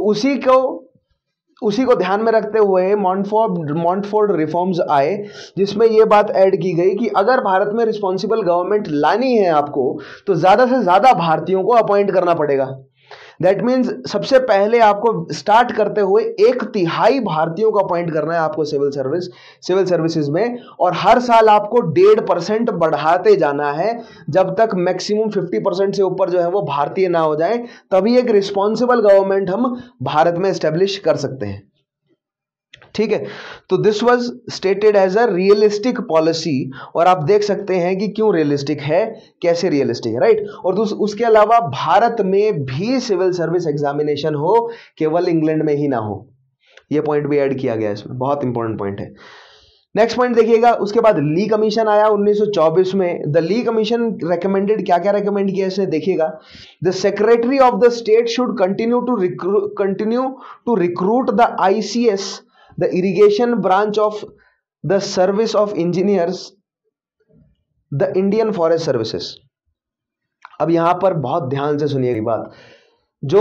Speaker 1: उसी को ध्यान में रखते हुए मॉन्टफोर्ड रिफॉर्म्स आए, जिसमें यह बात ऐड की गई कि अगर भारत में रिस्पॉन्सिबल गवर्नमेंट लानी है आपको, तो ज्यादा से ज्यादा भारतीयों को अपॉइंट करना पड़ेगा। दैट मीन्स सबसे पहले आपको स्टार्ट करते हुए 1/3 भारतीयों को अपॉइंट करना है आपको सिविल सर्विसेज में, और हर साल आपको 1.5% बढ़ाते जाना है जब तक मैक्सिमम 50% से ऊपर जो है वो भारतीय ना हो जाए, तभी एक रिस्पॉन्सिबल गवर्नमेंट हम भारत में एस्टेब्लिश कर सकते हैं। ठीक है, तो this was stated as a realistic policy, और आप देख सकते हैं कि क्यों रियलिस्टिक है, कैसे रियलिस्टिक है, राइट। और उसके अलावा भारत में भी सिविल सर्विस एग्जामिनेशन हो, केवल इंग्लैंड में ही ना हो। यह पॉइंट भी ऐड किया गया इसमें, बहुत इंपॉर्टेंट पॉइंट है। नेक्स्ट पॉइंट देखिएगा, उसके बाद ली कमीशन आया 1924 में। द ली कमीशन रेकमेंडेड, क्या क्या रेकमेंड किया इसने, देखिएगा। The secretary of the state should continue to recruit the ICS, the irrigation branch of the service of engineers, the Indian forest services। अब यहां पर बहुत ध्यान से सुनिएगी बात, जो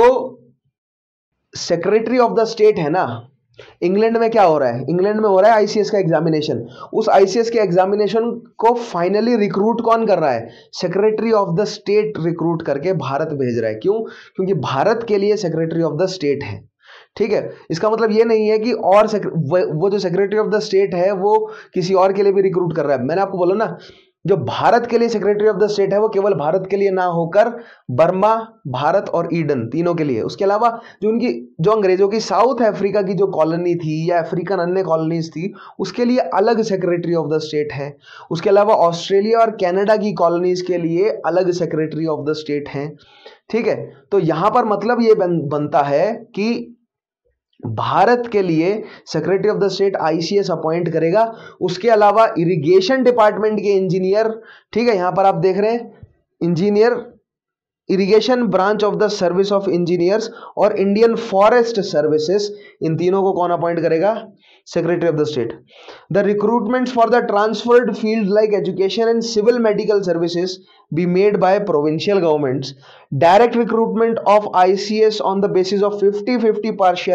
Speaker 1: सेक्रेटरी ऑफ द स्टेट है ना, इंग्लैंड में क्या हो रहा है, इंग्लैंड में हो रहा है ICS का एग्जामिनेशन। उस ICS के एग्जामिनेशन को फाइनली रिक्रूट कौन कर रहा है? Secretary of the state recruit करके भारत भेज रहा है। क्यों? क्योंकि भारत के लिए सेक्रेटरी ऑफ द स्टेट है। ठीक है, इसका मतलब ये नहीं है कि और वो जो सेक्रेटरी ऑफ द स्टेट है वो किसी और के लिए भी रिक्रूट कर रहा है। मैंने आपको बोला ना, जो भारत के लिए सेक्रेटरी ऑफ द स्टेट है वो केवल भारत के लिए ना होकर बर्मा, भारत और ईडन, तीनों के लिए। उसके अलावा जो अंग्रेजों की साउथ अफ्रीका की जो कॉलोनी थी या अफ्रीकन अन्य कॉलोनीज थी, उसके लिए अलग सेक्रेटरी ऑफ द स्टेट है। उसके अलावा ऑस्ट्रेलिया और कनाडा की कॉलोनीज के लिए अलग सेक्रेटरी ऑफ द स्टेट है। ठीक है, तो यहां पर मतलब ये बनता है कि भारत के लिए secretary of the state ICS appoint करेगा। उसके अलावा इरिगेशन डिपार्टमेंट के इंजीनियर, ठीक है, यहां पर आप देख रहे हैं engineer, irrigation branch of the service of engineers और इंडियन फॉरेस्ट सर्विसेज, इन तीनों को कौन अपॉइंट करेगा? Secretary of the state. The recruitments for the transferred field like education and civil medical services be made by provincial governments. Direct recruitment of ICS on the basis of 50-50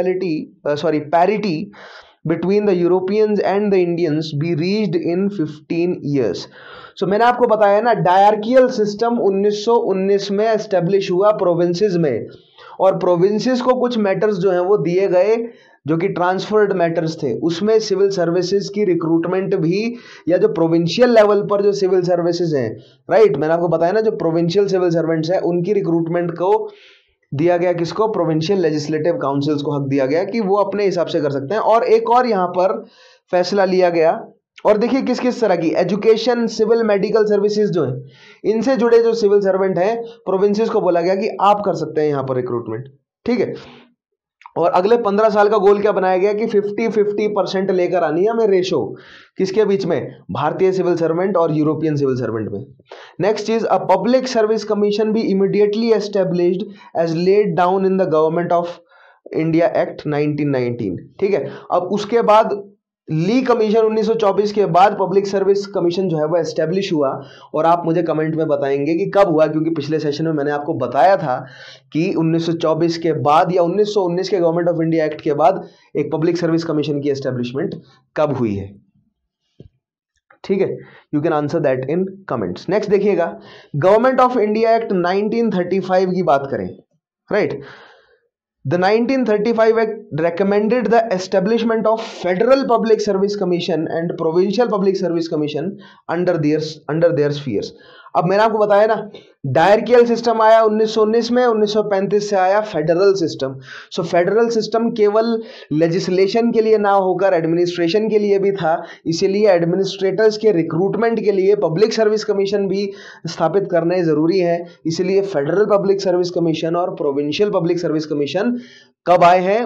Speaker 1: parity between the Europeans and the Indians be reached in 15 years. So मैंने आपको बताया ना, डायरकियल system 1919 में establish हुआ provinces में, और provinces को कुछ मैटर्स जो हैं वो दिए गए जो कि ट्रांसफर्ड मैटर्स थे। उसमें सिविल सर्विसेज की रिक्रूटमेंट भी, या जो प्रोविंशियल लेवल पर जो सिविल सर्विसेज हैं, राइट, मैंने आपको बताया ना, जो प्रोविंशियल सिविल सर्वेंट्स हैं उनकी रिक्रूटमेंट को दिया गया किसको? प्रोविंशियल लेजिस्लेटिव काउंसिल्स को हक दिया गया कि वो अपने हिसाब से कर सकते हैं। और एक और यहाँ पर फैसला लिया गया, और देखिए किस किस तरह की एजुकेशन, सिविल, मेडिकल सर्विसेज जो है, इनसे जुड़े जो सिविल सर्वेंट हैं, प्रोविंसेस को बोला गया कि आप कर सकते हैं यहाँ पर रिक्रूटमेंट। ठीक है, और अगले 15 साल का गोल क्या बनाया गया कि 50-50% लेकर आनी है हमें रेशो, किसके बीच में? भारतीय सिविल सर्वेंट और यूरोपियन सिविल सर्वेंट में। नेक्स्ट चीज, अ पब्लिक सर्विस कमीशन भी immediately established as laid down in the government of India act 1919। ठीक है, अब उसके बाद ली कमीशन 1924 के बाद पब्लिक सर्विस कमीशन जो है वो एस्टेब्लिश हुआ। और आप मुझे कमेंट में बताएंगे कि कब हुआ, क्योंकि पिछले सेशन में मैंने आपको बताया था कि 1924 के बाद या 1919 के गवर्नमेंट ऑफ इंडिया एक्ट के बाद एक पब्लिक सर्विस कमीशन की एस्टेब्लिशमेंट कब हुई है। ठीक है, you can answer that in comments. Next देखिएगा, गवर्नमेंट ऑफ इंडिया एक्ट 1935 की बात करें, right. The 1935 Act recommended the establishment of Federal Public Service Commission and Provincial Public Service Commission under their spheres। अब मैंने आपको बताया ना, डायरकियल सिस्टम आया 1919 में, 1935 से आया federal system. So federal system केवल लेजिस्लेशन के लिए ना होकर एडमिनिस्ट्रेशन के लिए भी था, इसीलिए एडमिनिस्ट्रेटर्स के रिक्रूटमेंट के लिए पब्लिक सर्विस कमीशन भी स्थापित करने जरूरी है। इसलिए फेडरल पब्लिक सर्विस कमीशन और प्रोविंशियल पब्लिक सर्विस कमीशन कब आए हैं?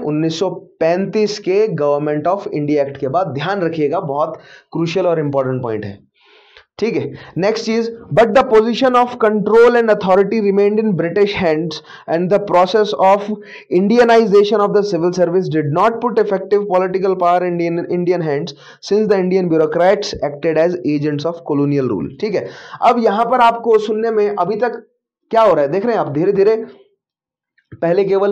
Speaker 1: 1935 के गवर्नमेंट ऑफ इंडिया एक्ट के बाद। ध्यान रखिएगा, बहुत क्रूशियल और इंपॉर्टेंट पॉइंट है। ठीक है, नेक्स्ट चीज, but the position of control and authority remained in British hands and the process of Indianisation of the civil service did not put effective political power in Indian hands since the Indian bureaucrats acted as agents of colonial rule. ठीक है, अब यहां पर आपको सुनने में अभी तक क्या हो रहा है देख रहे हैं आप, धीरे धीरे पहले केवल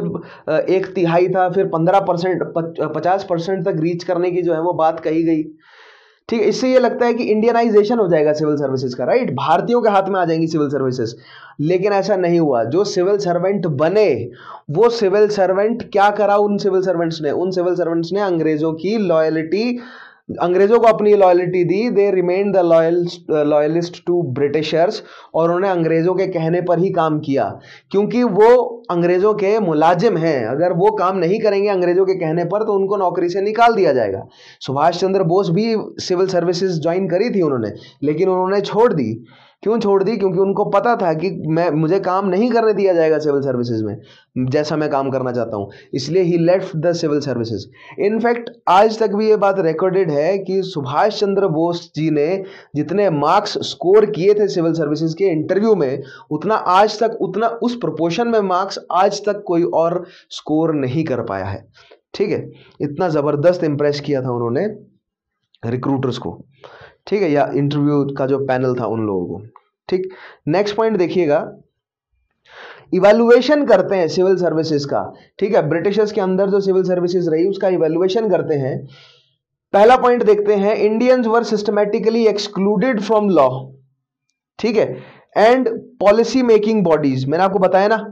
Speaker 1: 1/3 था, फिर 15%, 50% तक रीच करने की जो है वो बात कही गई। ठीक है, इससे ये लगता है कि इंडियनाइजेशन हो जाएगा सिविल सर्विसेज का, राइट, भारतीयों के हाथ में आ जाएंगी सिविल सर्विसेज। लेकिन ऐसा नहीं हुआ। जो सिविल सर्वेंट बने, वो सिविल सर्वेंट क्या करा उन सिविल सर्वेंट्स ने? उन सिविल सर्वेंट्स ने अंग्रेजों की लॉयल्टी, अंग्रेजों को अपनी लॉयल्टी दी। They remain the loyalist to Britishers, और उन्होंने अंग्रेजों के कहने पर ही काम किया, क्योंकि वो अंग्रेजों के मुलाजिम हैं। अगर वो काम नहीं करेंगे अंग्रेजों के कहने पर तो उनको नौकरी से निकाल दिया जाएगा। सुभाष चंद्र बोस भी सिविल सर्विसेज ज्वाइन करी थी उन्होंने, लेकिन उन्होंने छोड़ दी। क्यों छोड़ दी? क्योंकि उनको पता था कि मुझे काम नहीं करने दिया जाएगा सिविल सर्विसेज में जैसा मैं काम करना चाहता हूं, इसलिए ही left the civil services. In fact आज तक भी ये बात रिकॉर्डेड है कि सुभाष चंद्र बोस जी ने जितने मार्क्स स्कोर किए थे सिविल सर्विसेज के इंटरव्यू में, उतना आज तक, उतना उस प्रोपोर्शन में मार्क्स आज तक कोई और स्कोर नहीं कर पाया है। ठीक है, इतना जबरदस्त इंप्रेस किया था उन्होंने रिक्रूटर्स को, ठीक है, या इंटरव्यू का जो पैनल था उन लोगों को। ठीक, नेक्स्ट पॉइंट देखिएगा, इवैल्यूएशन करते हैं सिविल सर्विसेज का। ठीक है, ब्रिटिशर्स के अंदर जो सिविल सर्विसेज रही उसका इवैल्यूएशन करते हैं। पहला पॉइंट देखते हैं, Indians were systematically excluded from law. ठीक है, एंड पॉलिसी मेकिंग बॉडीज। मैंने आपको बताया ना,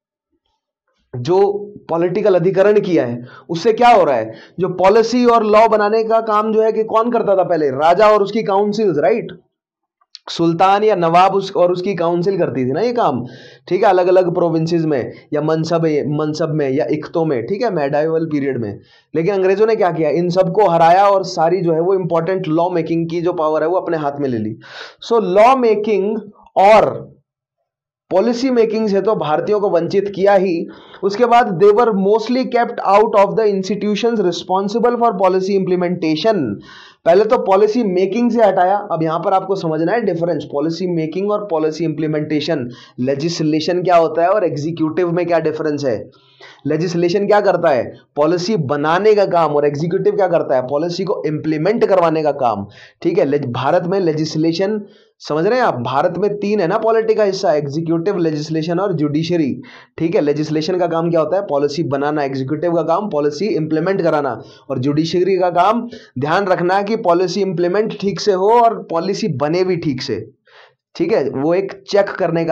Speaker 1: जो पॉलिटिकल अधिकरण किया है उससे क्या हो रहा है, जो पॉलिसी और लॉ बनाने का काम जो है कि कौन करता था पहले? राजा और उसकी काउंसिल्स, राइट, सुल्तान या नवाब और उसकी काउंसिल करती थी ना ये काम। ठीक है, अलग अलग प्रोविंसेस में या मनसब में या इख्तों में, ठीक है, मेडाइवल पीरियड में। लेकिन अंग्रेजों ने क्या किया? इन सबको हराया और सारी जो है वो इंपॉर्टेंट लॉ मेकिंग की जो पावर है वो अपने हाथ में ले ली। सो लॉ मेकिंग और पॉलिसी मेकिंग से तो भारतीयों को वंचित किया ही। उसके बाद they were mostly kept out of the institutions responsible for policy implementation. पहले तो पॉलिसी मेकिंग से हटाया। अब यहां पर आपको समझना है डिफरेंस, पॉलिसी मेकिंग और पॉलिसी इंप्लीमेंटेशन। लेजिस्लेशन क्या होता है और एग्जीक्यूटिव में क्या डिफरेंस है? लेजिस्लेशन क्या करता है? पॉलिसी बनाने का काम, और एग्जीक्यूटिव क्या करता है? पॉलिसी को इंप्लीमेंट करवाने का काम। ठीक है, भारत में लेजिस्लेशन, समझ रहे हैं आप, भारत में 3 है ना पॉलिटी का हिस्सा, एग्जीक्यूटिव, लेजिस्लेशन और जुडिशरी। ठीक है, लेजिस्लेशन का काम क्या होता है? पॉलिसी बनाना। एग्जीक्यूटिव का काम पॉलिसी इंप्लीमेंट कराना, और जुडिशरी का काम ध्यान रखना कि पॉलिसी इंप्लीमेंट ठीक से हो और पॉलिसी बने भी ठीक से। ठीक है, वो एक चेक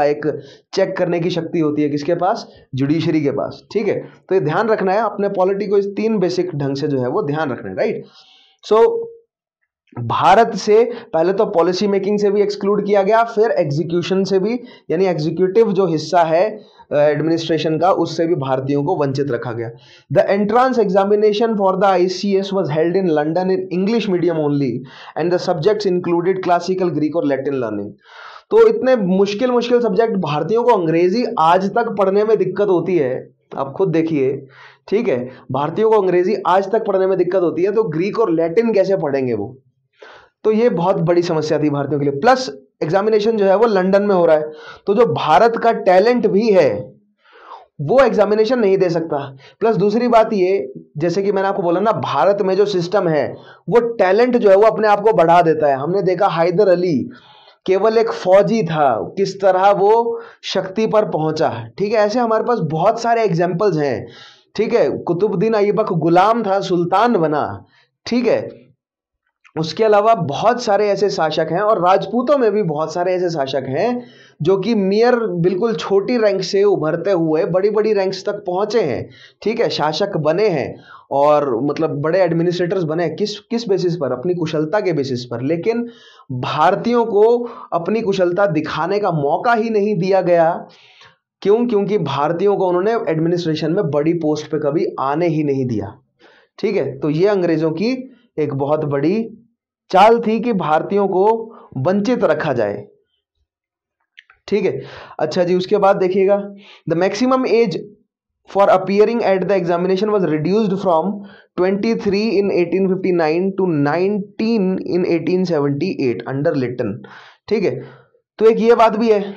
Speaker 1: करने की शक्ति होती है किसके पास? जुडिशरी के पास। ठीक है, तो ये ध्यान रखना है अपने पॉलिटी को, इस 3 बेसिक ढंग से जो है वो ध्यान रखना है, राइट। सो भारत से पहले तो पॉलिसी मेकिंग से भी एक्सक्लूड किया गया, फिर एग्जीक्यूशन से भी, यानी एग्जीक्यूटिव जो हिस्सा है एडमिनिस्ट्रेशन का, उससे भी भारतीयों को वंचित रखा गया। The entrance examination for the ICS was held in London in English medium only and the subjects included classical, Greek और लैटिन लर्निंग। तो इतने मुश्किल सब्जेक्ट, भारतीयों को अंग्रेजी आज तक पढ़ने में दिक्कत होती है, आप खुद देखिए। ठीक है, भारतीयों को अंग्रेजी आज तक पढ़ने में दिक्कत होती है, तो ग्रीक और लैटिन कैसे पढ़ेंगे वो? तो ये बहुत बड़ी समस्या थी भारतीयों के लिए। प्लस एग्जामिनेशन जो है वो लंदन में हो रहा है, तो जो भारत का टैलेंट भी है वो एग्जामिनेशन नहीं दे सकता। प्लस दूसरी बात ये, जैसे कि मैंने आपको बोला ना, भारत में जो सिस्टम है वो टैलेंट जो है वो अपने आप को बढ़ा देता है। हमने देखा हैदर अली केवल एक फौजी था, किस तरह वो शक्ति पर पहुंचा। ठीक है, ऐसे हमारे पास बहुत सारे एग्जाम्पल्स हैं। ठीक है, कुतुबुद्दीन ऐबक गुलाम था, सुल्तान बना। ठीक है, उसके अलावा बहुत सारे ऐसे शासक हैं, और राजपूतों में भी बहुत सारे ऐसे शासक हैं जो कि मियर बिल्कुल छोटी रैंक से उभरते हुए बड़ी बड़ी रैंक्स तक पहुंचे हैं। ठीक है, शासक बने हैं और मतलब बड़े एडमिनिस्ट्रेटर्स बने हैं। किस बेसिस पर? अपनी कुशलता के बेसिस पर। लेकिन भारतीयों को अपनी कुशलता दिखाने का मौका ही नहीं दिया गया। क्यों? क्योंकि भारतीयों को उन्होंने एडमिनिस्ट्रेशन में बड़ी पोस्ट पे कभी आने ही नहीं दिया। ठीक है, तो ये अंग्रेजों की एक बहुत बड़ी चाल थी कि भारतीयों को वंचित रखा जाए। ठीक है, अच्छा जी, उसके बाद देखिएगा, the maximum age for appearing at the examination was reduced from 23 in 1859 to 19 in 1878 under Lytton. ठीक है, तो एक ये बात भी है,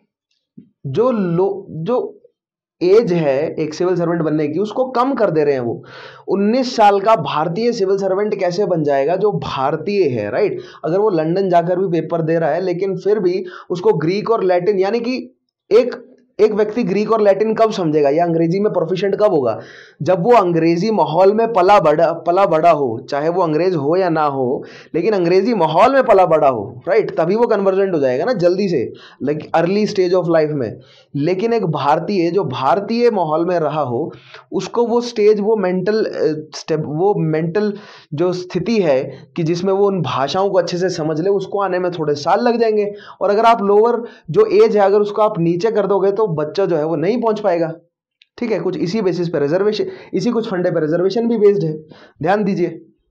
Speaker 1: जो एज है एक सिविल सर्वेंट बनने की, उसको कम कर दे रहे हैं। वो 19 साल का भारतीय सिविल सर्वेंट कैसे बन जाएगा जो भारतीय है, राइट? अगर वो लंदन जाकर भी पेपर दे रहा है, लेकिन फिर भी उसको ग्रीक और लैटिन, यानी कि एक व्यक्ति ग्रीक और लैटिन कब समझेगा या अंग्रेजी में प्रोफिशिएंट कब होगा? जब वो अंग्रेजी माहौल में पला बड़ा हो, चाहे वो अंग्रेज हो या ना हो, लेकिन अंग्रेजी माहौल में पला बड़ा हो, राइट? तभी वो कन्वर्जेंट हो जाएगा ना जल्दी से, like early stage of life में। लेकिन एक भारतीय जो भारतीय माहौल में रहा हो, उसको वो स्टेज, वो मेंटल जो स्थिति है कि जिसमें वो उन भाषाओं को अच्छे से समझ ले, उसको आने में थोड़े साल लग जाएंगे। और अगर आप लोअर जो एज है, अगर उसको आप नीचे कर दोगे तो बच्चा जो है वो नहीं पहुंच पाएगा। ठीक है, कुछ इसी बेसिस पे रिजर्वेशन, इसी कुछ फंडे पे रिजर्वेशन भी बेस्ड है, ध्यान दीजिए।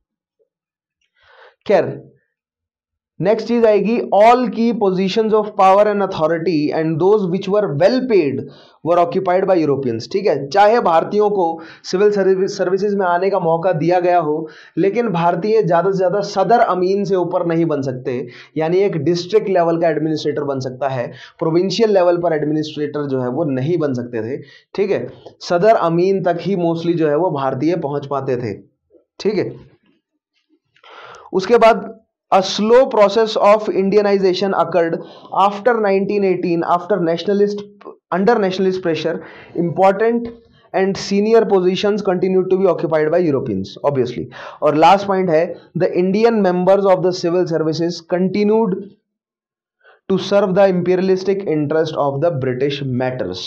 Speaker 1: खैर, नेक्स्ट चीज आएगी, ऑल की positions of power and authority and those which were well paid were occupied by Europeans. ठीक है, चाहे भारतीयों को सिविल सर्विसेज में आने का मौका दिया गया हो, लेकिन भारतीय ज्यादा से ज्यादा सदर अमीन से ऊपर नहीं बन सकते, यानी एक डिस्ट्रिक्ट लेवल का एडमिनिस्ट्रेटर बन सकता है, प्रोविंशियल लेवल पर एडमिनिस्ट्रेटर जो है वो नहीं बन सकते थे। ठीक है, सदर अमीन तक ही मोस्टली जो है वो भारतीय पहुंच पाते थे। ठीक है, उसके बाद a slow process of Indianization occurred after 1918 under nationalist pressure. Important and senior positions continued to be occupied by Europeans, obviously. और last point है, the Indian members of the civil services continued to serve the imperialistic interest of the British matters.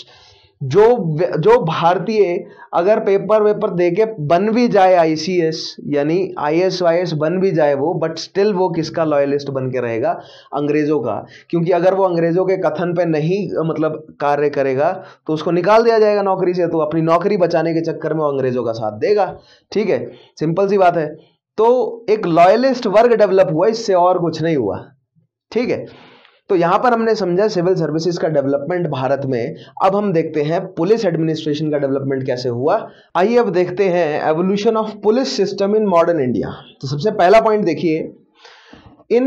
Speaker 1: जो भारतीय अगर paper देके बन भी जाए ICS, यानी आईएएस वाईएएस बन भी जाए वो, बट स्टिल वो किसका लॉयलिस्ट बन के रहेगा? अंग्रेजों का। क्योंकि अगर वो अंग्रेजों के कथन पे नहीं मतलब कार्य करेगा तो उसको निकाल दिया जाएगा नौकरी से, तो अपनी नौकरी बचाने के चक्कर में वो अंग्रेजों का साथ देगा। ठीक है, सिंपल सी बात है। तो एक लॉयलिस्ट वर्ग डेवलप हुआ, इससे और कुछ नहीं हुआ। ठीक है, तो यहां पर हमने समझा सिविल सर्विसेज का डेवलपमेंट भारत में। अब हम देखते हैं पुलिस एडमिनिस्ट्रेशन का डेवलपमेंट कैसे हुआ। आइए अब देखते हैं evolution of police system in modern India. तो सबसे पहला पॉइंट देखिए, in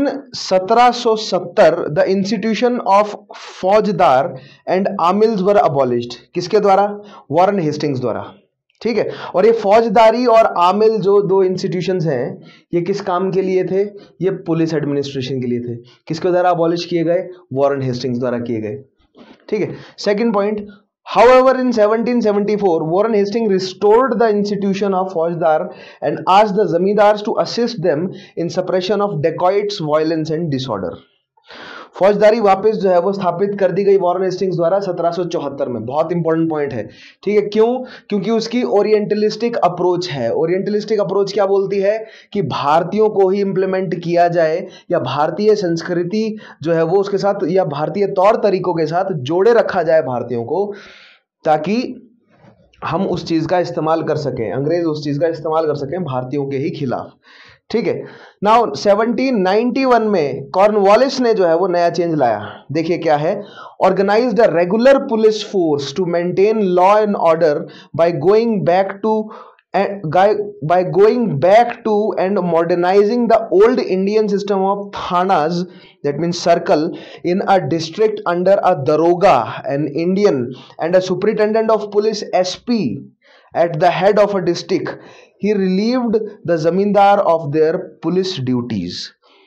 Speaker 1: 1770 the institution of faujdar and amils were abolished. किसके द्वारा? वॉरेन हेस्टिंग्स द्वारा। ठीक है, और ये फौजदारी और आमिल जो दो इंस्टीट्यूशंस हैं, ये किस काम के लिए थे? ये पुलिस एडमिनिस्ट्रेशन के लिए थे। किसके द्वारा अबॉलिश किए गए? वॉरेन हेस्टिंग्स द्वारा किए गए। ठीक है, second point, however in 1774 Warren Hastings restored the institution of फौजदार and asked the zamindars to assist them in suppression of dacoits, violence and disorder. फौजदारी वापस जो है वो स्थापित कर दी गई वॉरेन हेस्टिंग्स द्वारा 1774 में। बहुत इंपॉर्टेंट पॉइंट है। ठीक है, क्यों? क्योंकि उसकी ओरिएंटलिस्टिक अप्रोच है। ओरिएंटलिस्टिक अप्रोच क्या बोलती है कि भारतीयों को ही इंप्लीमेंट किया जाए, या भारतीय संस्कृति जो है वो उसके साथ, या भारतीय तौर तरीकों के साथ जोड़े रखा जाए भारतीयों को, ताकि हम उस चीज का इस्तेमाल कर सकें, अंग्रेज उस चीज का इस्तेमाल कर सकें भारतीयों के ही खिलाफ। ठीक है, नाउ 1791 में कॉर्नवालिस ने जो है वो नया चेंज लाया। देखिए क्या है, organised a regular police force to maintain law and order by going back to by going back to and modernizing the old Indian system of thanas, that means circle, in a district under a daroga, an Indian, and a superintendent of police SP at the head of a district. He relieved the zamindar of their police duties.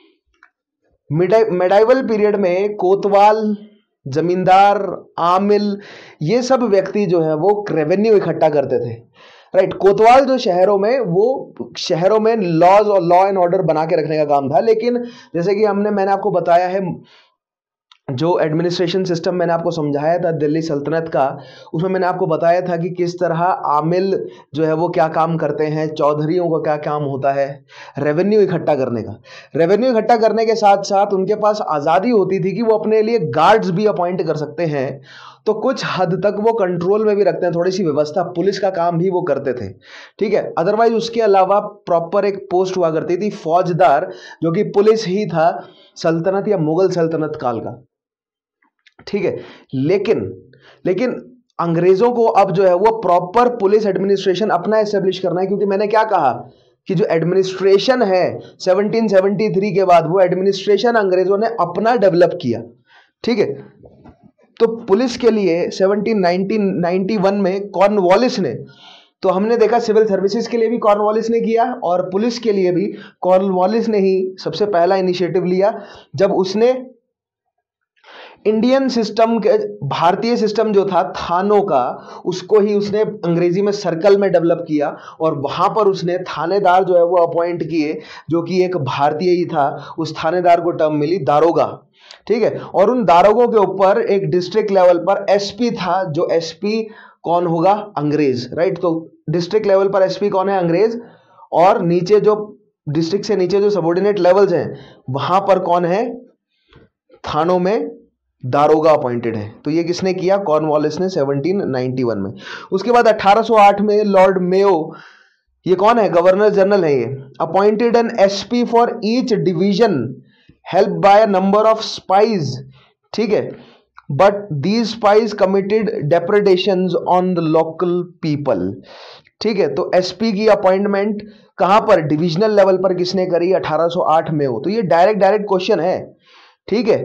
Speaker 1: Medieval period में कोतवाल, जमींदार, आमिल, ये सब व्यक्ति जो है वो revenue इकट्ठा करते थे, राइट। कोतवाल जो शहरों में लॉज और लॉ एंड ऑर्डर बना के रखने का काम था। लेकिन जैसे कि मैंने आपको बताया है, जो एडमिनिस्ट्रेशन सिस्टम मैंने आपको समझाया था दिल्ली सल्तनत का, उसमें मैंने आपको बताया था कि किस तरह आमिल जो है वो क्या काम करते हैं, चौधरियों का क्या काम होता है, रेवेन्यू इकट्ठा करने का। रेवेन्यू इकट्ठा करने के साथ साथ उनके पास आज़ादी होती थी कि वो अपने लिए गार्ड्स भी अपॉइंट कर सकते हैं, तो कुछ हद तक वो कंट्रोल में भी रखते हैं, थोड़ी सी व्यवस्था, पुलिस का काम भी वो करते थे, ठीक है। अदरवाइज उसके अलावा प्रॉपर एक पोस्ट हुआ करती थी फौजदार, जो कि पुलिस ही था सल्तनत या मुगल सल्तनत काल का, ठीक है। लेकिन अंग्रेजों को अब जो है वो प्रॉपर पुलिस एडमिनिस्ट्रेशन अपना एस्टेब्लिश करना है, क्योंकि मैंने क्या कहा कि जो एडमिनिस्ट्रेशन है 1773 के बाद, वो एडमिनिस्ट्रेशन अंग्रेजों ने अपना डेवलप किया, ठीक है। तो पुलिस के लिए 1791 में कॉर्नवालिस ने, तो हमने देखा सिविल सर्विसेज के लिए भी कॉर्नवालिस ने किया और पुलिस के लिए भी कॉर्नवालिस ने ही सबसे पहला इनिशिएटिव लिया, जब उसने इंडियन सिस्टम के, भारतीय सिस्टम जो था थानों का, उसको ही उसने अंग्रेजी में सर्कल में डेवलप किया और वहां पर उसने थानेदार जो है वो अपॉइंट किए, जो कि एक भारतीय ही था। उस थानेदार को टर्म मिली दारोगा, ठीक है। और उन दारोगों के ऊपर एक डिस्ट्रिक्ट लेवल पर एसपी था, जो एसपी कौन होगा, अंग्रेज, राइट। तो डिस्ट्रिक्ट लेवल पर एसपी कौन है, अंग्रेज, और नीचे जो डिस्ट्रिक्ट से नीचे जो सबऑर्डिनेट लेवल्स हैं वहां पर कौन है, थानों में दारोगा अपॉइंटेड है। तो ये किसने किया, कॉर्नवालिस ने 1791 में। उसके बाद 1808 में लॉर्ड मेयो, ये कौन है, गवर्नर जनरल है, ये appointed an SP for each division help by a number of spies, ठीक है। But these spies committed depredations on the local people, ठीक है। तो एसपी की अपॉइंटमेंट कहां पर, डिविजनल लेवल पर किसने करी, 1808 में हो। तो ये डायरेक्ट क्वेश्चन है, ठीक है।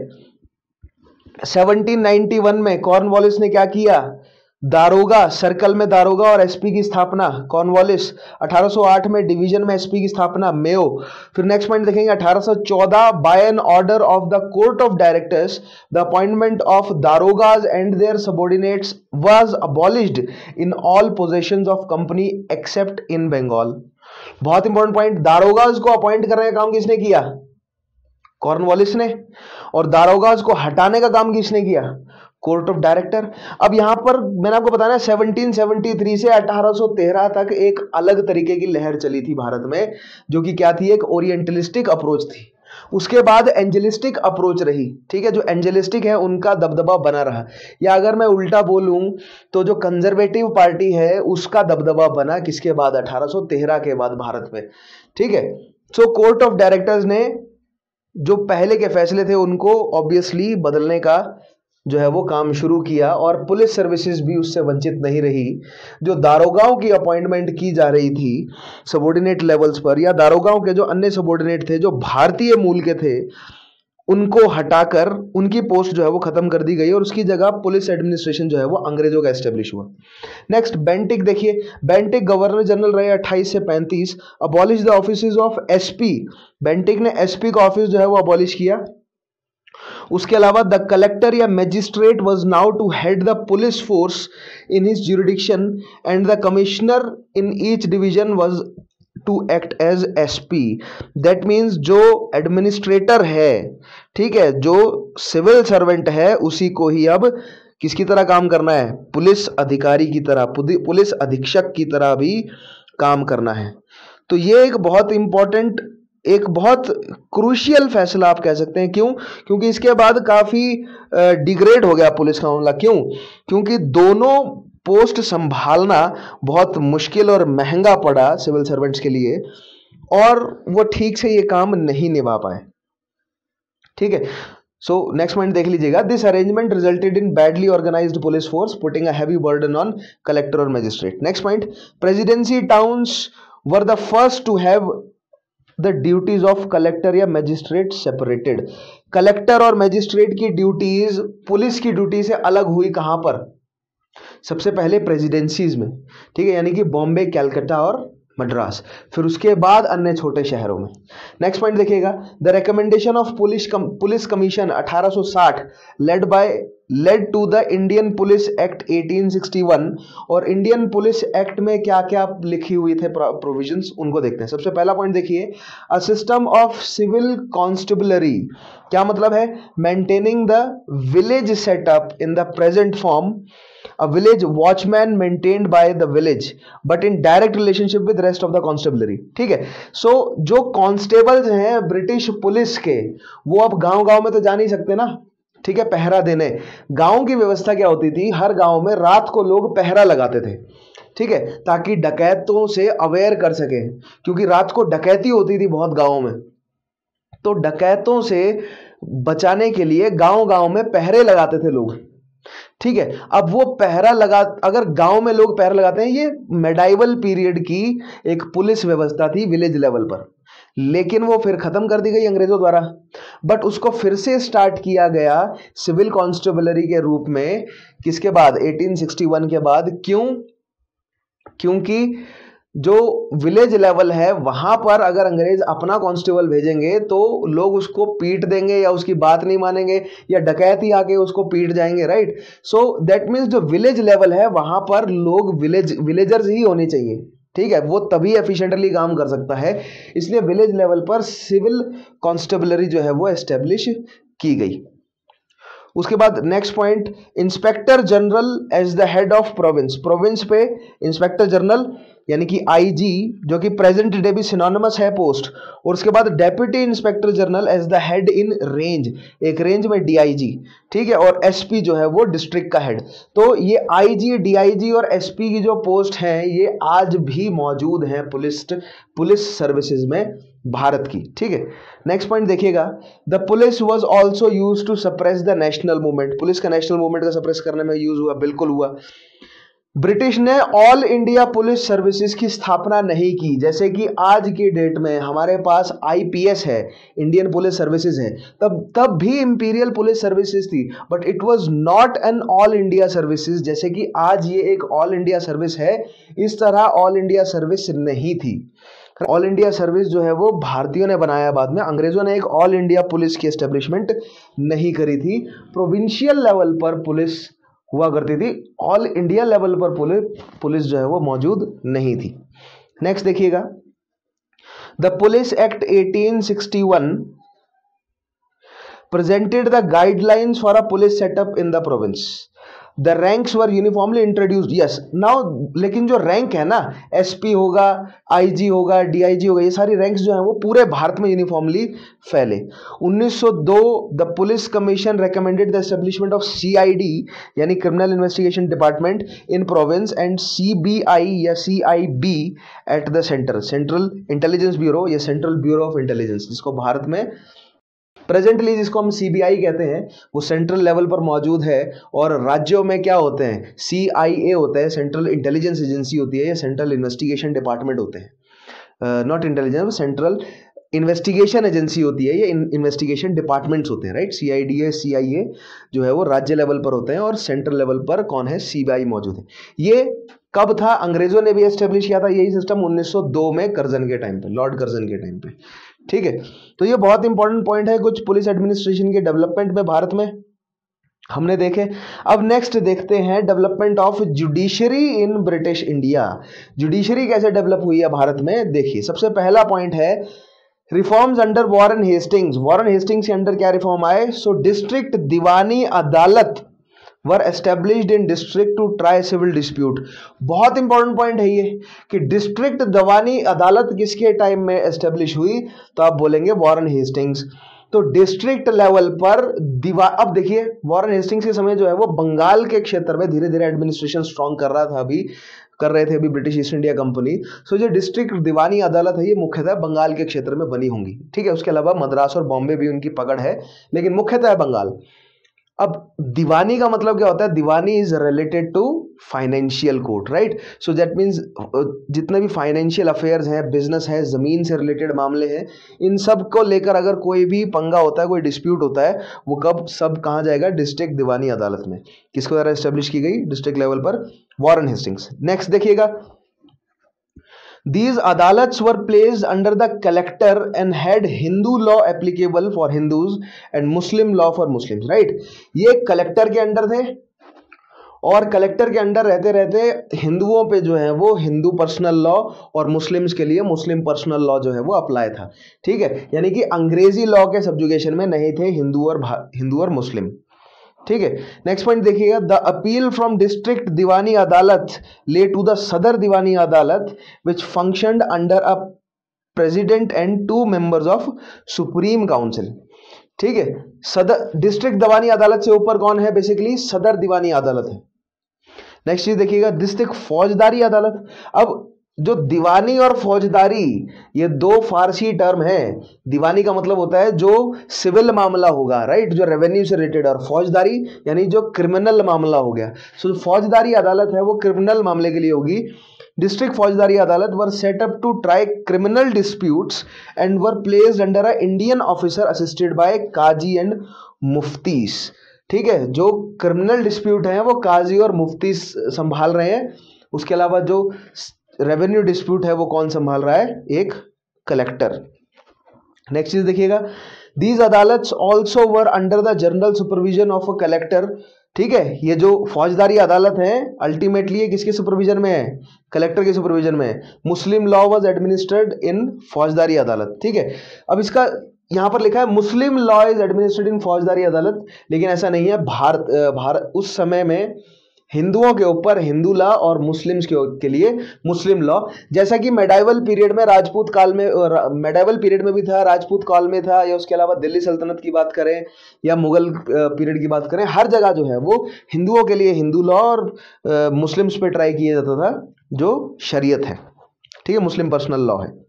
Speaker 1: 1791 में कॉर्नवालिस ने क्या किया, दारोगा, सर्कल में दारोगा और एसपी की स्थापना, कॉर्नवालिस। 1808 में डिवीजन में एसपी की स्थापना, मेयो। फिर नेक्स्ट पॉइंट देखेंगे 1814, by an order of the court of directors the appointment of darogas and their subordinates was abolished in all positions of company except in Bengal. बहुत इंपॉर्टेंट पॉइंट, दारोगाज को appoint करने का काम किसने किया, कॉर्नवालिस ने, और दारोगाज को हटाने का काम किसने किया, कोर्ट ऑफ डायरेक्टर। अब यहां पर मैंने आपको बताया 1773 से 1813 तक एक अलग तरीके की लहर चली थी भारत में, जो कि क्या थी, एक ओरिएंटलिस्टिक अप्रोच थी। उसके बाद एंजेलिस्टिक अप्रोच रही, ठीक है। जो एंजेलिस्टिक है उनका दबदबा बना रहा, या अगर मैं उल्टा बोलूं तो जो कंजर्वेटिव पार्टी है उसका दबदबा बना किसके बाद, 1813 के बाद भारत में, ठीक है। सो कोर्ट ऑफ डायरेक्टर्स ने जो पहले के फैसले थे उनको ऑब्वियसली बदलने का जो है वो काम शुरू किया, और पुलिस सर्विसेज भी उससे वंचित नहीं रही। जो दारोगाओं की अपॉइंटमेंट की जा रही थी सबऑर्डिनेट लेवल्स पर, या दारोगाओं के जो अन्य सबऑर्डिनेट थे जो भारतीय मूल के थे, उनको हटाकर उनकी पोस्ट जो है वो खत्म कर दी गई और उसकी जगह पुलिस एडमिनिस्ट्रेशन जो है वो अंग्रेजों का एस्टेब्लिश हुआ। नेक्स्ट बेंटिक देखिए, बेंटिक गवर्नर जनरल रहे 28 से 35, abolish the offices of SP. Bentinck ने एसपी का ऑफिस जो है वो अबॉलिश किया। उसके अलावा द कलेक्टर या magistrate was now to head the police force in his jurisdiction and the commissioner in each division was to act as SP. That means जो एडमिनिस्ट्रेटर है, ठीक है, जो सिविल सर्वेंट है, उसी को ही अब किसकी तरह काम करना है, पुलिस अधिकारी की तरह, पुलिस अधीक्षक की तरह भी काम करना है। तो ये एक बहुत इंपॉर्टेंट, एक बहुत क्रूशियल फैसला आप कह सकते हैं। क्यों? क्योंकि इसके बाद काफी डिग्रेड हो गया पुलिस का मामला। क्यों? क्योंकि दोनों पोस्ट संभालना बहुत मुश्किल और महंगा पड़ा सिविल सर्वेंट्स के लिए, और वो ठीक से ये काम नहीं निभा पाए, ठीक है। सो नेक्स्ट पॉइंट देख लीजिएगा, this arrangement resulted in badly organised police force putting a heavy burden on collector और magistrate. Next point, presidency towns were the first to have the duties of collector या magistrate separated. Collector और magistrate की duties police की duty से अलग हुई कहां पर? सबसे पहले प्रेसिडेंसीज में, ठीक है, यानी कि बॉम्बे, कैलकाटा और मद्रास, फिर उसके बाद अन्य छोटे शहरों में। नेक्स्ट पॉइंट देखिएगा, the recommendation of police commission 1860 led to the Indian police act 1861। और इंडियन पुलिस एक्ट में क्या क्या लिखी हुई थे प्रोविजंस, उनको देखते हैं। सबसे पहला पॉइंट देखिए, a system of civil constabulary. क्या मतलब है? Maintaining the village setup in the present form, a village watchman maintained by the village but in direct relationship with rest of the constabulary। ठीक है, सो जो कांस्टेबल्स हैं British police के, वो अब गांव गांव में तो जा नहीं सकते ना, ठीक है, पहरा देने। गांव की व्यवस्था क्या होती थी, हर गांव में रात को लोग पहरा लगाते थे, ठीक है, ताकि डकैतों से अवेयर कर सके, क्योंकि रात को डकैती होती थी बहुत गांवों में, तो डकैतों से बचाने के लिए गांव गांव में पहरे लगाते थे लोग, ठीक है। अब वो पहरा लगा, अगर गांव में लोग पहरा लगाते हैं, ये मेडाइवल पीरियड की एक पुलिस व्यवस्था थी विलेज लेवल पर, लेकिन वो फिर खत्म कर दी गई अंग्रेजों द्वारा। बट उसको फिर से स्टार्ट किया गया सिविल कॉन्स्टेबलरी के रूप में, किसके बाद? 1861 के बाद। क्यों? क्योंकि जो विलेज लेवल है वहां पर अगर अंग्रेज अपना कांस्टेबल भेजेंगे तो लोग उसको पीट देंगे या उसकी बात नहीं मानेंगे, या डकैत ही आके उसको पीट जाएंगे, राइट। सो दैट मीन्स जो विलेज लेवल है वहां पर लोग विलेजर्स ही होने चाहिए, ठीक है, वो तभी एफिशिएंटली काम कर सकता है। इसलिए विलेज लेवल पर सिविल कॉन्स्टेबलरी जो है वो एस्टेब्लिश की गई। उसके बाद next point, inspector general as the head of province. Province पे इंस्पेक्टर जनरल यानी कि आईजी, जो कि प्रेजेंट डे भी सिनोनिमस है पोस्ट। और उसके बाद deputy inspector general as the head in range, एक रेंज में डीआईजी, ठीक है, और एसपी जो है वो डिस्ट्रिक्ट का हेड। तो ये आईजी, डीआईजी और एसपी की जो पोस्ट हैं ये आज भी मौजूद हैं पुलिस सर्विसेज में भारत की, ठीक है। नेक्स्ट पॉइंट देखिएगा, the police was also used to suppress the national movement. Police का नेशनल मूवमेंट का सप्रेस करने में यूज हुआ, बिल्कुल हुआ। ब्रिटिश ने ऑल इंडिया पुलिस सर्विसेज की स्थापना नहीं की, जैसे कि आज की डेट में हमारे पास आईपीएस है, इंडियन पुलिस सर्विसेज है, तब भी इंपीरियल पुलिस सर्विसेज थी, but it was not an all India services, जैसे कि आज ये एक ऑल इंडिया सर्विस है, इस तरह ऑल इंडिया सर्विस नहीं थी। ऑल इंडिया सर्विस जो है वो भारतीयों ने बनाया, बाद में अंग्रेजों ने एक ऑल इंडिया पुलिस की एस्टेब्लिशमेंट नहीं करी थी। प्रोविंशियल लेवल पर पुलिस हुआ करती थी, ऑल इंडिया लेवल पर पुलिस जो है वो मौजूद नहीं थी। नेक्स्ट देखिएगा, the police act 1861 presented the guidelines for a police setup in the province. The ranks were uniformly introduced. Yes, now लेकिन जो रैंक है ना, एसपी होगा, आईजी होगा, डीआईजी होगा, ये सारी रैंक्स जो हैं वो पूरे भारत में यूनिफॉर्मली फैले। 1902 the police commission recommended the establishment of CID यानी criminal investigation department in province and CBI या CIB at the central intelligence bureau या सेंट्रल ब्यूरो ऑफ इंटेलिजेंस, जिसको भारत में प्रेजेंटली जिसको हम सीबीआई कहते हैं, वो सेंट्रल लेवल पर मौजूद है। और राज्यों में क्या होते हैं? सीआईए होता है, सेंट्रल इंटेलिजेंस एजेंसी होती है, या सेंट्रल इन्वेस्टिगेशन डिपार्टमेंट होते हैं, not intelligence, central investigation agency होती है, ये इन्वेस्टिगेशन डिपार्टमेंट्स होते हैं, राइट। सीआईडीए, सीआईए जो है वो राज्य लेवल पर होते हैं, और सेंट्रल लेवल पर कौन है? सीबीआई मौजूद है। ये कब था? अंग्रेजों ने भी एस्टेब्लिश किया था यही सिस्टम 1902 में, कर्जन के टाइम पे, लॉर्ड कर्जन के टाइम पे, ठीक है। तो ये बहुत इंपॉर्टेंट पॉइंट है कुछ पुलिस एडमिनिस्ट्रेशन के डेवलपमेंट में भारत में हमने देखे। अब नेक्स्ट देखते हैं development of judiciary in British India. Judiciary कैसे डेवलप हुई है भारत में, देखिए। सबसे पहला पॉइंट है reforms under Warren Hastings. Warren Hastings के अंडर क्या रिफॉर्म आए? So district diwani adalat were established in district to try civil dispute. बहुत इंपॉर्टेंट पॉइंट है ये कि डिस्ट्रिक्ट दीवानी अदालत किसके टाइम में एस्टेब्लिश हुई? तो आप बोलेंगे वॉरेन हेस्टिंग्स। तो डिस्ट्रिक्ट लेवल पर अब देखिए वॉरेन हेस्टिंग्स के समय जो है वो बंगाल के क्षेत्र में धीरे धीरे एडमिनिस्ट्रेशन स्ट्रांग कर रहा था, कर रहे थे अभी British East India company. So जो डिस्ट्रिक्ट दीवानी अदालत है ये मुख्यतः बंगाल के क्षेत्र में बनी होंगी, ठीक है। उसके अलावा मद्रास और बॉम्बे भी उनकी पकड़ है, लेकिन मुख्यतः है बंगाल। अब दीवानी का मतलब क्या होता है? Diwani is related to financial court, right. So that means जितने भी फाइनेंशियल अफेयर्स हैं, बिजनेस है, जमीन से रिलेटेड मामले हैं, इन सब को लेकर अगर कोई भी पंगा होता है, कोई डिस्प्यूट होता है, वो कब सब कहाँ जाएगा? डिस्ट्रिक्ट दीवानी अदालत में। किसके द्वारा एस्टेब्लिश की गई? डिस्ट्रिक्ट लेवल पर वॉरेन हेस्टिंग्स। नेक्स्ट देखिएगा, These adalats were placed under the collector and had Hindu law applicable for Hindus and Muslim law for Muslims, right? ये कलेक्टर के अंडर थे और कलेक्टर के अंडर रहते रहते हिंदुओं पे जो है वो हिंदू पर्सनल लॉ और मुस्लिम्स के लिए मुस्लिम पर्सनल लॉ जो है वो अप्लाई था, ठीक है। यानी कि अंग्रेजी लॉ के सब्जुगेशन में नहीं थे हिंदू और मुस्लिम, ठीक है। नेक्स्ट पॉइंट देखिएगा, the appeal from district diwani adalat lay to the sadar diwani adalat which functioned under a president and 2 members of supreme council, ठीक है। सदर डिस्ट्रिक्ट दीवानी अदालत से ऊपर कौन है? बेसिकली सदर दीवानी अदालत है। नेक्स्ट चीज देखिएगा, डिस्ट्रिक्ट फौजदारी अदालत। अब जो दीवानी और फौजदारी ये 2 फारसी टर्म हैं। दीवानी का मतलब होता है जो सिविल मामला होगा, राइट, जो रेवेन्यू से रिलेटेड, और फौजदारी यानी जो क्रिमिनल मामला हो गया। सो फौजदारी अदालत है वो क्रिमिनल मामले के लिए होगी। District faujdari adalat were set up to try criminal disputes and were placed under a Indian officer assisted by qazi and muftis, ठीक है। जो क्रिमिनल डिस्प्यूट है वो काजी और मुफ्ती संभाल रहे हैं। उसके अलावा जो रेवेन्यू डिस्प्यूट है वो कौन संभाल रहा है? एक कलेक्टर। नेक्स्ट चीज देखिएगा, these adalats also were under the general supervision of a collector, ठीक है। ये जो फौजदारी अदालत है अल्टीमेटली ये किसके सुपरविजन में है? कलेक्टर के सुपरविजन में है। Muslim law was administered in faujdari adalat, ठीक है। अब इसका यहां पर लिखा है Muslim law is administered in faujdari adalat, लेकिन ऐसा नहीं है। भारत उस समय में हिंदुओं के ऊपर हिंदू लॉ और मुस्लिम्स के लिए मुस्लिम लॉ, जैसा कि मेडाइवल पीरियड में राजपूत काल में मेडाइवल पीरियड में भी था, राजपूत काल में था, या उसके अलावा दिल्ली सल्तनत की बात करें या मुगल पीरियड की बात करें, हर जगह जो है वो हिंदुओं के लिए हिंदू लॉ और मुस्लिम्स पे ट्राई किया जाता था जो शरीयत है, ठीक है, मुस्लिम पर्सनल लॉ है।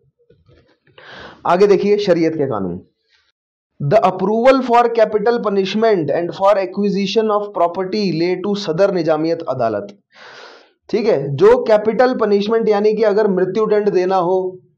Speaker 1: आगे देखिए शरीयत के कानून। The approval for capital punishment and for acquisition of property lay to सदर निजामियत अदालत, ठीक है। जो कैपिटल पनिशमेंट यानी कि अगर मृत्यु दंड देना हो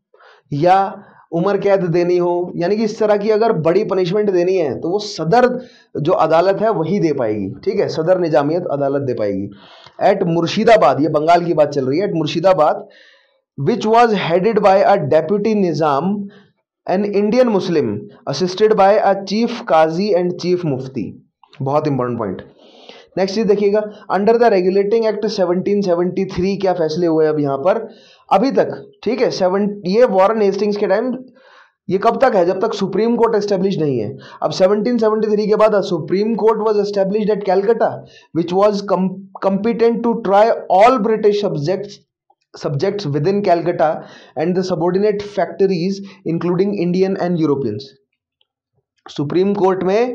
Speaker 1: या उम्र कैद देनी हो, यानी कि इस तरह की अगर बड़ी पनिशमेंट देनी है तो वो सदर जो अदालत है वही दे पाएगी, ठीक है, सदर निजामियत अदालत दे पाएगी। एट मुर्शिदाबाद, ये बंगाल की बात चल रही है, at Murshidabad which was headed by a deputy nizam an Indian Muslim assisted by a chief qazi and chief mufti. बहुत इंपॉर्टेंट पॉइंट। नेक्स्ट चीज देखिएगा, अंडर द रेगुलेटिंग एक्ट 1773 क्या फैसले हुए अब यहाँ पर अभी तक, ठीक है। ये वॉरेन हेस्टिंग्स के टाइम, ये कब तक है? जब तक सुप्रीम कोर्ट एस्टेब्लिश नहीं है। अब 1773 के बाद supreme court was established at Calcutta which was competent to try all British subjects within Calcutta and the subordinate factories including Indian and Europeans। Supreme court में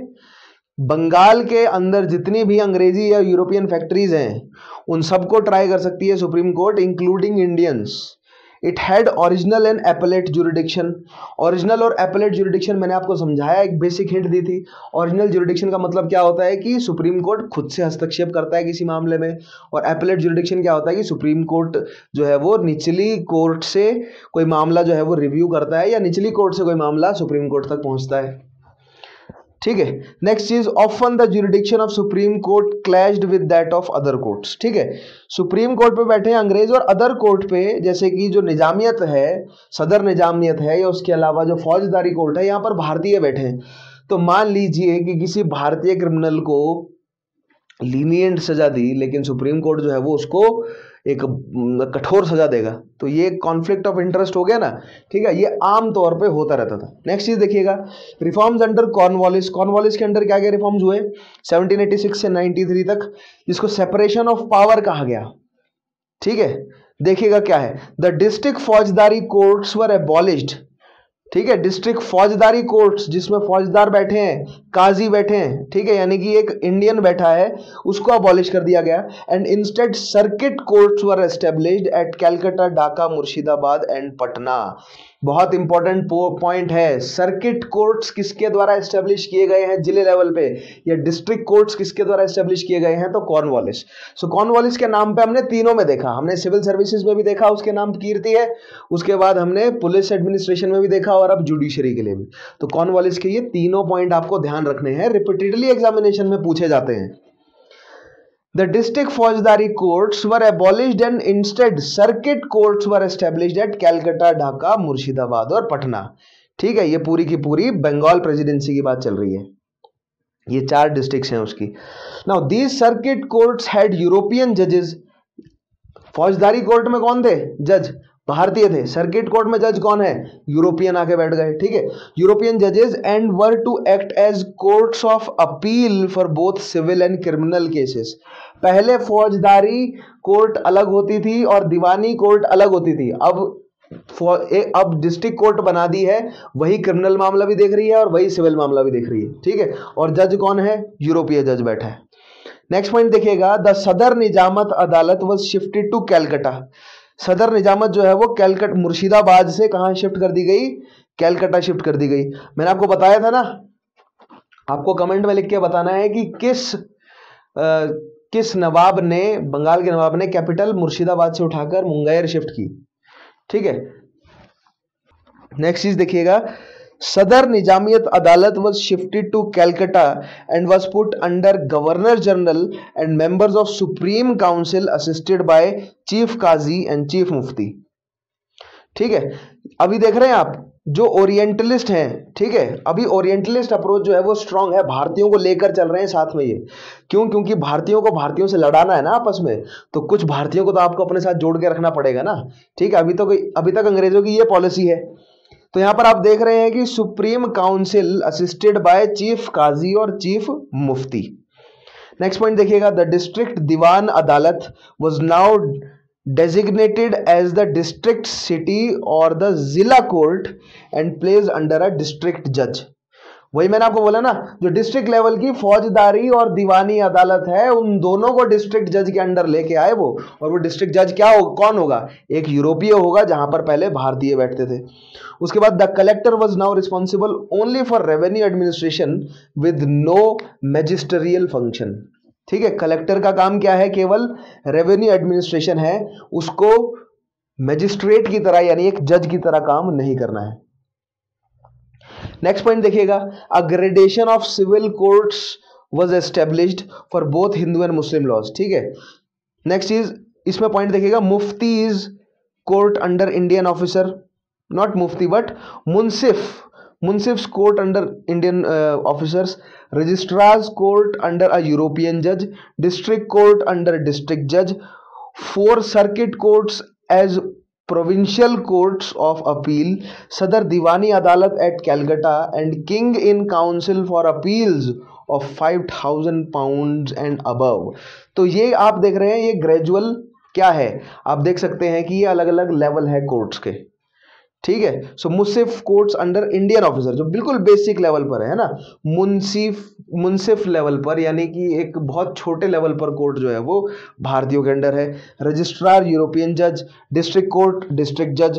Speaker 1: बंगाल के अंदर जितनी भी अंग्रेजी या यूरोपियन फैक्ट्रीज हैं उन सबको ट्राई कर सकती है supreme court, including Indians. It had original and appellate jurisdiction. Original और एपेलेट जुरिडिक्शन मैंने आपको समझाया, एक बेसिक हिंट दी थी। ओरिजिनल जुरिडिक्शन का मतलब क्या होता है कि सुप्रीम कोर्ट खुद से हस्तक्षेप करता है किसी मामले में, और एपेलेट जुरिडिक्शन क्या होता है कि सुप्रीम कोर्ट जो है वो निचली कोर्ट से कोई मामला जो है वो रिव्यू करता है, या निचली कोर्ट से कोई मामला सुप्रीम कोर्ट तक पहुंचता है, ठीक है। नेक्स्ट चीज, often the jurisdiction of supreme court clashed with that of other courts, ठीक है। सुप्रीम कोर्ट पे बैठे हैं अंग्रेज और अदर कोर्ट पे, जैसे कि जो निजामियत है, सदर निजामियत है, या उसके अलावा जो फौजदारी कोर्ट है, यहाँ पर भारतीय बैठे हैं। तो मान लीजिए कि किसी भारतीय क्रिमिनल को लीनियंट सजा दी, लेकिन सुप्रीम कोर्ट जो है वो उसको एक कठोर सजा देगा, तो ये कॉन्फ्लिक्ट ऑफ इंटरेस्ट हो गया ना, ठीक है। ये आम तौर पे होता रहता था। नेक्स्ट चीज देखिएगा, रिफॉर्म्स अंडर कॉर्नवालिस। कॉर्नवालिस के अंडर क्या क्या रिफॉर्म्स हुए 1786 से 93 तक, जिसको सेपरेशन ऑफ पावर कहा गया, ठीक है। देखिएगा क्या है, the district faujdari courts were abolished ठीक है। डिस्ट्रिक्ट फौजदारी कोर्ट्स, जिसमें फौजदार बैठे हैं, काजी बैठे हैं, ठीक है, यानी कि एक इंडियन बैठा है, उसको अबॉलिश कर दिया गया। And instead circuit courts were established at Calcutta, Dhaka, Murshidabad and Patna. बहुत इंपॉर्टेंट पॉइंट है, सर्किट कोर्ट्स किसके द्वारा एस्टेब्लिश किए गए हैं जिले लेवल पे, या डिस्ट्रिक्ट कोर्ट्स किसके द्वारा एस्टेब्लिश किए गए हैं, तो कॉर्नवालिस। सो कॉर्नवालिस के नाम पे हमने तीनों में देखा, हमने सिविल सर्विसेज में भी देखा, उसके नाम कीर्ति है, उसके बाद हमने पुलिस एडमिनिस्ट्रेशन में भी देखा, और अब जुडिशरी के लिए भी। तो कॉर्नवालिस के ये तीनों पॉइंट आपको ध्यान रखने हैं, रिपीटेडली एग्जामिनेशन में पूछे जाते हैं। The district फौजदारी courts were abolished and instead circuit courts were established at Calcutta, Dhaka, Murshidabad और पटना। ठीक है, ये पूरी की पूरी बंगाल प्रेसिडेंसी की बात चल रही है, ये 4 डिस्ट्रिक्ट्स हैं उसकी। Now these circuit courts had European judges। फौजदारी कोर्ट में कौन थे? जज भारतीय थे। सर्किट कोर्ट में जज कौन है? यूरोपियन आके बैठ गए। ठीक है, यूरोपियन जजेस and were to act as courts of appeal for both civil and criminal cases. पहले फौजदारी कोर्ट अलग होती थी और दीवानी कोर्ट अलग होती थी, अब डिस्ट्रिक्ट कोर्ट बना दी है, वही क्रिमिनल मामला भी देख रही है और वही सिविल मामला भी देख रही है। ठीक है, और जज कौन है? यूरोपीय जज बैठा है। नेक्स्ट पॉइंट देखिएगा, द सदर निजामत अदालत वाज शिफ्टेड टू कैलकाटा। सदर निजामत जो है वो कैलकाटा, मुर्शिदाबाद से कहां शिफ्ट कर दी गई? कैलकाटा शिफ्ट कर दी गई। मैंने आपको बताया था ना, आपको कमेंट में लिख के बताना है कि किस नवाब ने, बंगाल के नवाब ने कैपिटल मुर्शिदाबाद से उठाकर मुंगेर शिफ्ट की। ठीक है, नेक्स्ट चीज देखिएगा, सदर निजामियत अदालत was shifted to Calcutta and was put under Governor General and members of Supreme Council assisted by Chief Qazi and Chief Mufti। ठीक है, अभी देख रहे हैं आप जो ओरिएंटलिस्ट हैं, ठीक है, अभी ओरिएंटलिस्ट अप्रोच जो है वो स्ट्रांग है, भारतीयों को लेकर चल रहे हैं साथ में। ये क्यों? क्योंकि भारतीयों को भारतीयों से लड़ाना है ना आपस में, तो कुछ भारतीयों को तो आपको अपने साथ जोड़ के रखना पड़ेगा ना। ठीक है, अभी तक अंग्रेजों की ये पॉलिसी है। तो यहां पर आप देख रहे हैं कि supreme council assisted by chief qazi और चीफ मुफ्ती। नेक्स्ट पॉइंट देखिएगा, the district diwan adalat was now designated as the district city और the zila court and place under a district जज। वही मैंने आपको बोला ना, जो डिस्ट्रिक्ट लेवल की फौजदारी और दीवानी अदालत है, उन दोनों को डिस्ट्रिक्ट जज के अंडर लेके आए वो। और वो डिस्ट्रिक्ट जज कौन होगा? एक यूरोपीय होगा, जहां पर पहले भारतीय बैठते थे। उसके बाद the collector was now responsible only for revenue administration with no magisterial function. ठीक है, कलेक्टर का काम क्या है? केवल रेवेन्यू एडमिनिस्ट्रेशन है, उसको मैजिस्ट्रेट की तरह यानी एक जज की तरह काम नहीं करना है। नेक्स्ट पॉइंट देखिएगा, अ gradation of civil courts was established for both Hindu and Muslim laws. ठीक है, नेक्स्ट चीज इसमें पॉइंट देखिएगा, मुफ्ती is court under Indian officer, not Mufti but मुंसिफ्स court under Indian officers, registrars court under a European जज, district court under district जज, 4 circuit courts as provincial courts of appeal, सदर दीवानी अदालत eight Calcutta and king in council for appeals of 5000 pound and above. तो ये आप देख रहे हैं, ये ग्रेजुअल क्या है, आप देख सकते हैं कि ये अलग अलग लेवल है कोर्ट्स के। ठीक है, so munsif courts under Indian officer, जो बिल्कुल बेसिक लेवल पर है ना, मुंसिफ लेवल पर यानी कि एक बहुत छोटे लेवल पर कोर्ट जो है वो भारतीयों के अंडर है। रजिस्ट्रार यूरोपियन जज, डिस्ट्रिक्ट कोर्ट डिस्ट्रिक्ट जज,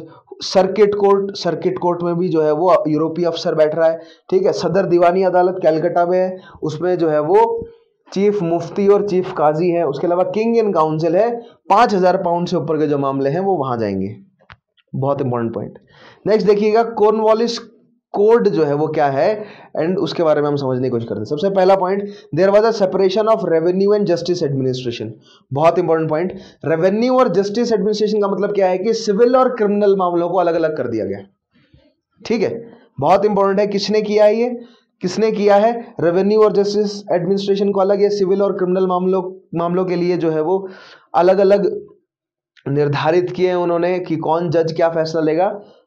Speaker 1: सर्किट कोर्ट में भी जो है वो यूरोपीय अफसर बैठ रहा है। ठीक है, सदर दीवानी अदालत कैलकाटा में है, उसमें जो है वो चीफ मुफ्ती और चीफ काजी है। उसके अलावा किंग इन काउंसिल है, 5000 पाउंड से ऊपर के जो मामले हैं वो वहां जाएंगे। बहुत इंपॉर्टेंट पॉइंट। नेक्स्ट देखिएगा, कॉर्नवालिस कोड जो है वो क्या है, एंड उसके बारे में हम समझने की कोशिश करते हैं। सबसे पहला point, there was a separation of revenue and justice administration. बहुत इंपॉर्टेंट पॉइंट। रेवेन्यू और जस्टिस एडमिनिस्ट्रेशन का मतलब क्या है कि सिविल और क्रिमिनल मामलों को अलग अलग कर दिया गया। ठीक है, बहुत इंपॉर्टेंट है। किसने किया है ये? किसने किया है? रेवेन्यू और जस्टिस एडमिनिस्ट्रेशन को अलग, या सिविल और क्रिमिनल मामलों के लिए जो है वो अलग अलग निर्धारित किए उन्होंने कि कौन जज क्या फैसला लेगा।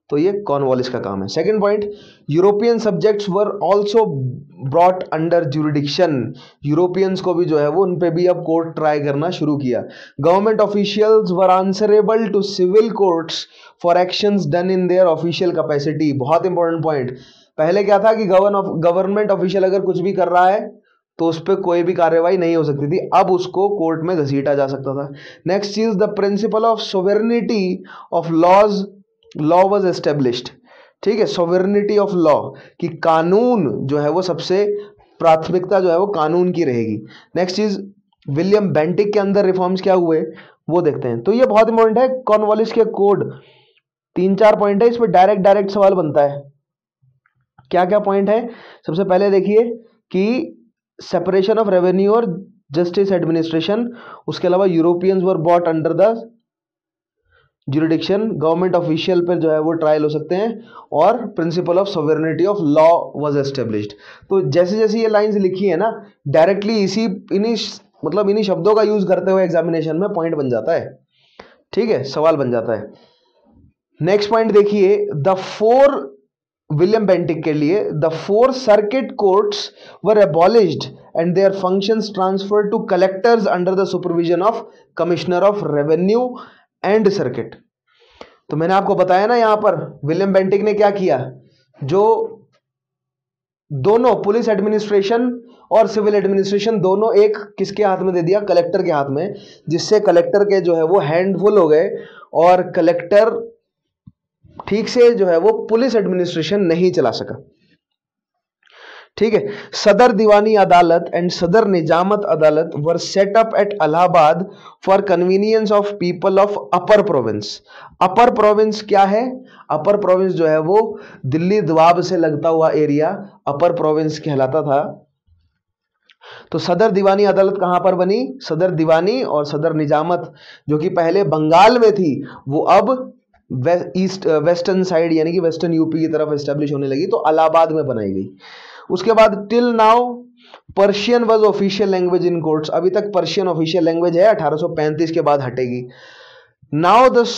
Speaker 1: तो ये कॉर्नवालिस का काम है। Second point, European subjects were also brought under jurisdiction, Europeans को भी जो है वो उन पे भी अब कोर्ट ट्राई करना शुरू किया। Government officials were answerable to civil courts for actions done in their official capacity. बहुत इंपॉर्टेंट पॉइंट, पहले क्या था कि गवर्नमेंट ऑफिशियल अगर कुछ भी कर रहा है तो उस पर कोई भी कार्रवाई नहीं हो सकती थी, अब उसको कोर्ट में घसीटा जा सकता था। नेक्स्ट चीज, the principle of sovereignty of law was established. ठीक है, सोवेरेनिटी ऑफ लॉ, कि कानून जो है वो सबसे प्राथमिकता जो है वो कानून की रहेगी। नेक्स्ट चीज, विलियम बेंटिक के अंदर रिफॉर्म्स क्या हुए वो देखते हैं। तो ये बहुत इंपॉर्टेंट है, कॉर्नवालिस के कोड 3-4 पॉइंट है, इस पर डायरेक्ट सवाल बनता है। क्या क्या पॉइंट है? सबसे पहले देखिए कि सेपरेशन ऑफ रेवेन्यू और जस्टिस एडमिनिस्ट्रेशन, उसके अलावा Europeans were bought under the jurisdiction, government official पर जो है वो ट्रायल हो सकते हैं, और principle of sovereignty of law was established. तो जैसे जैसे ये लाइंस लिखी है ना, डायरेक्टली इन्हीं शब्दों का यूज करते हुए एग्जामिनेशन में पॉइंट बन जाता है। ठीक है, सवाल बन जाता है। नेक्स्ट पॉइंट देखिए, विलियम बेंटिक के लिए the 4 circuit courts were abolished and their functions transferred to collectors under the supervision of commissioner of revenue and circuit. तो मैंने आपको बताया ना, यहां पर विलियम बेंटिक ने क्या किया, जो दोनों पुलिस एडमिनिस्ट्रेशन और सिविल एडमिनिस्ट्रेशन दोनों एक किसके हाथ में दे दिया, कलेक्टर के हाथ में, जिससे कलेक्टर के जो है वो हैंडफुल हो गए और कलेक्टर ठीक से जो है वो पुलिस एडमिनिस्ट्रेशन नहीं चला सका। ठीक है, सदर दीवानी अदालत and sadar nizamat adalat were set up at Allahabad for convenience of people of upper province. Upper province क्या है? अपर प्रोविंस जो है वो दिल्ली द्वाब से लगता हुआ एरिया अपर प्रोविंस कहलाता था। तो सदर दीवानी अदालत कहां पर बनी? सदर दीवानी और सदर निजामत जो कि पहले बंगाल में थी, वो अब वेस्टर्न साइड यानी कि वेस्टर्न यूपी की तरफ एस्टेब्लिश होने लगी, तो इलाहाबाद में बनाई गई। उसके बाद till now Persian was official language in courts, अभी तक पर्शियन ऑफिशियल लैंग्वेज है, 1835 के बाद हटेगी। नाउ द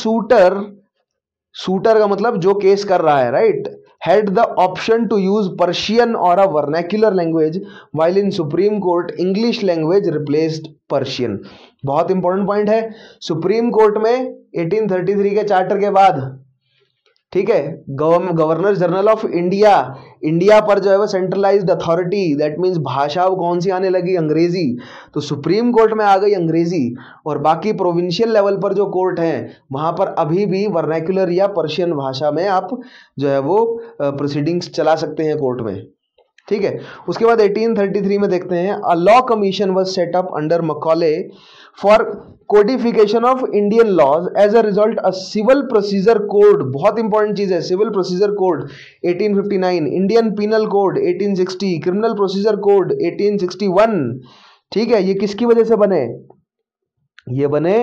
Speaker 1: शूटर का मतलब जो केस कर रहा है, right, had the option to use Persian or a vernacular language, while in Supreme Court English language replaced Persian। बहुत इंपॉर्टेंट पॉइंट है, सुप्रीम कोर्ट में 1833 के चार्टर के बाद, ठीक है, गवर्नर जनरल ऑफ इंडिया पर जो है वो सेंट्रलाइज्ड अथॉरिटी, दैट मींस भाषा कौन सी आने लगी? अंग्रेजी। तो सुप्रीम कोर्ट में आ गई अंग्रेजी, और बाकी प्रोविंशियल लेवल पर जो कोर्ट हैं वहां पर अभी भी वर्नैक्युलर या पर्शियन भाषा में आप जो है वो प्रोसीडिंग्स चला सकते हैं कोर्ट में। ठीक है, उसके बाद 1833 में देखते हैं, a law commission was set up under Macaulay for codification of Indian laws, as a result a civil procedure code, बहुत इंपॉर्टेंट चीज है, civil procedure code 1859, Indian penal code 1860, criminal procedure code 1861। ठीक है, ये किसकी वजह से बने? ये बने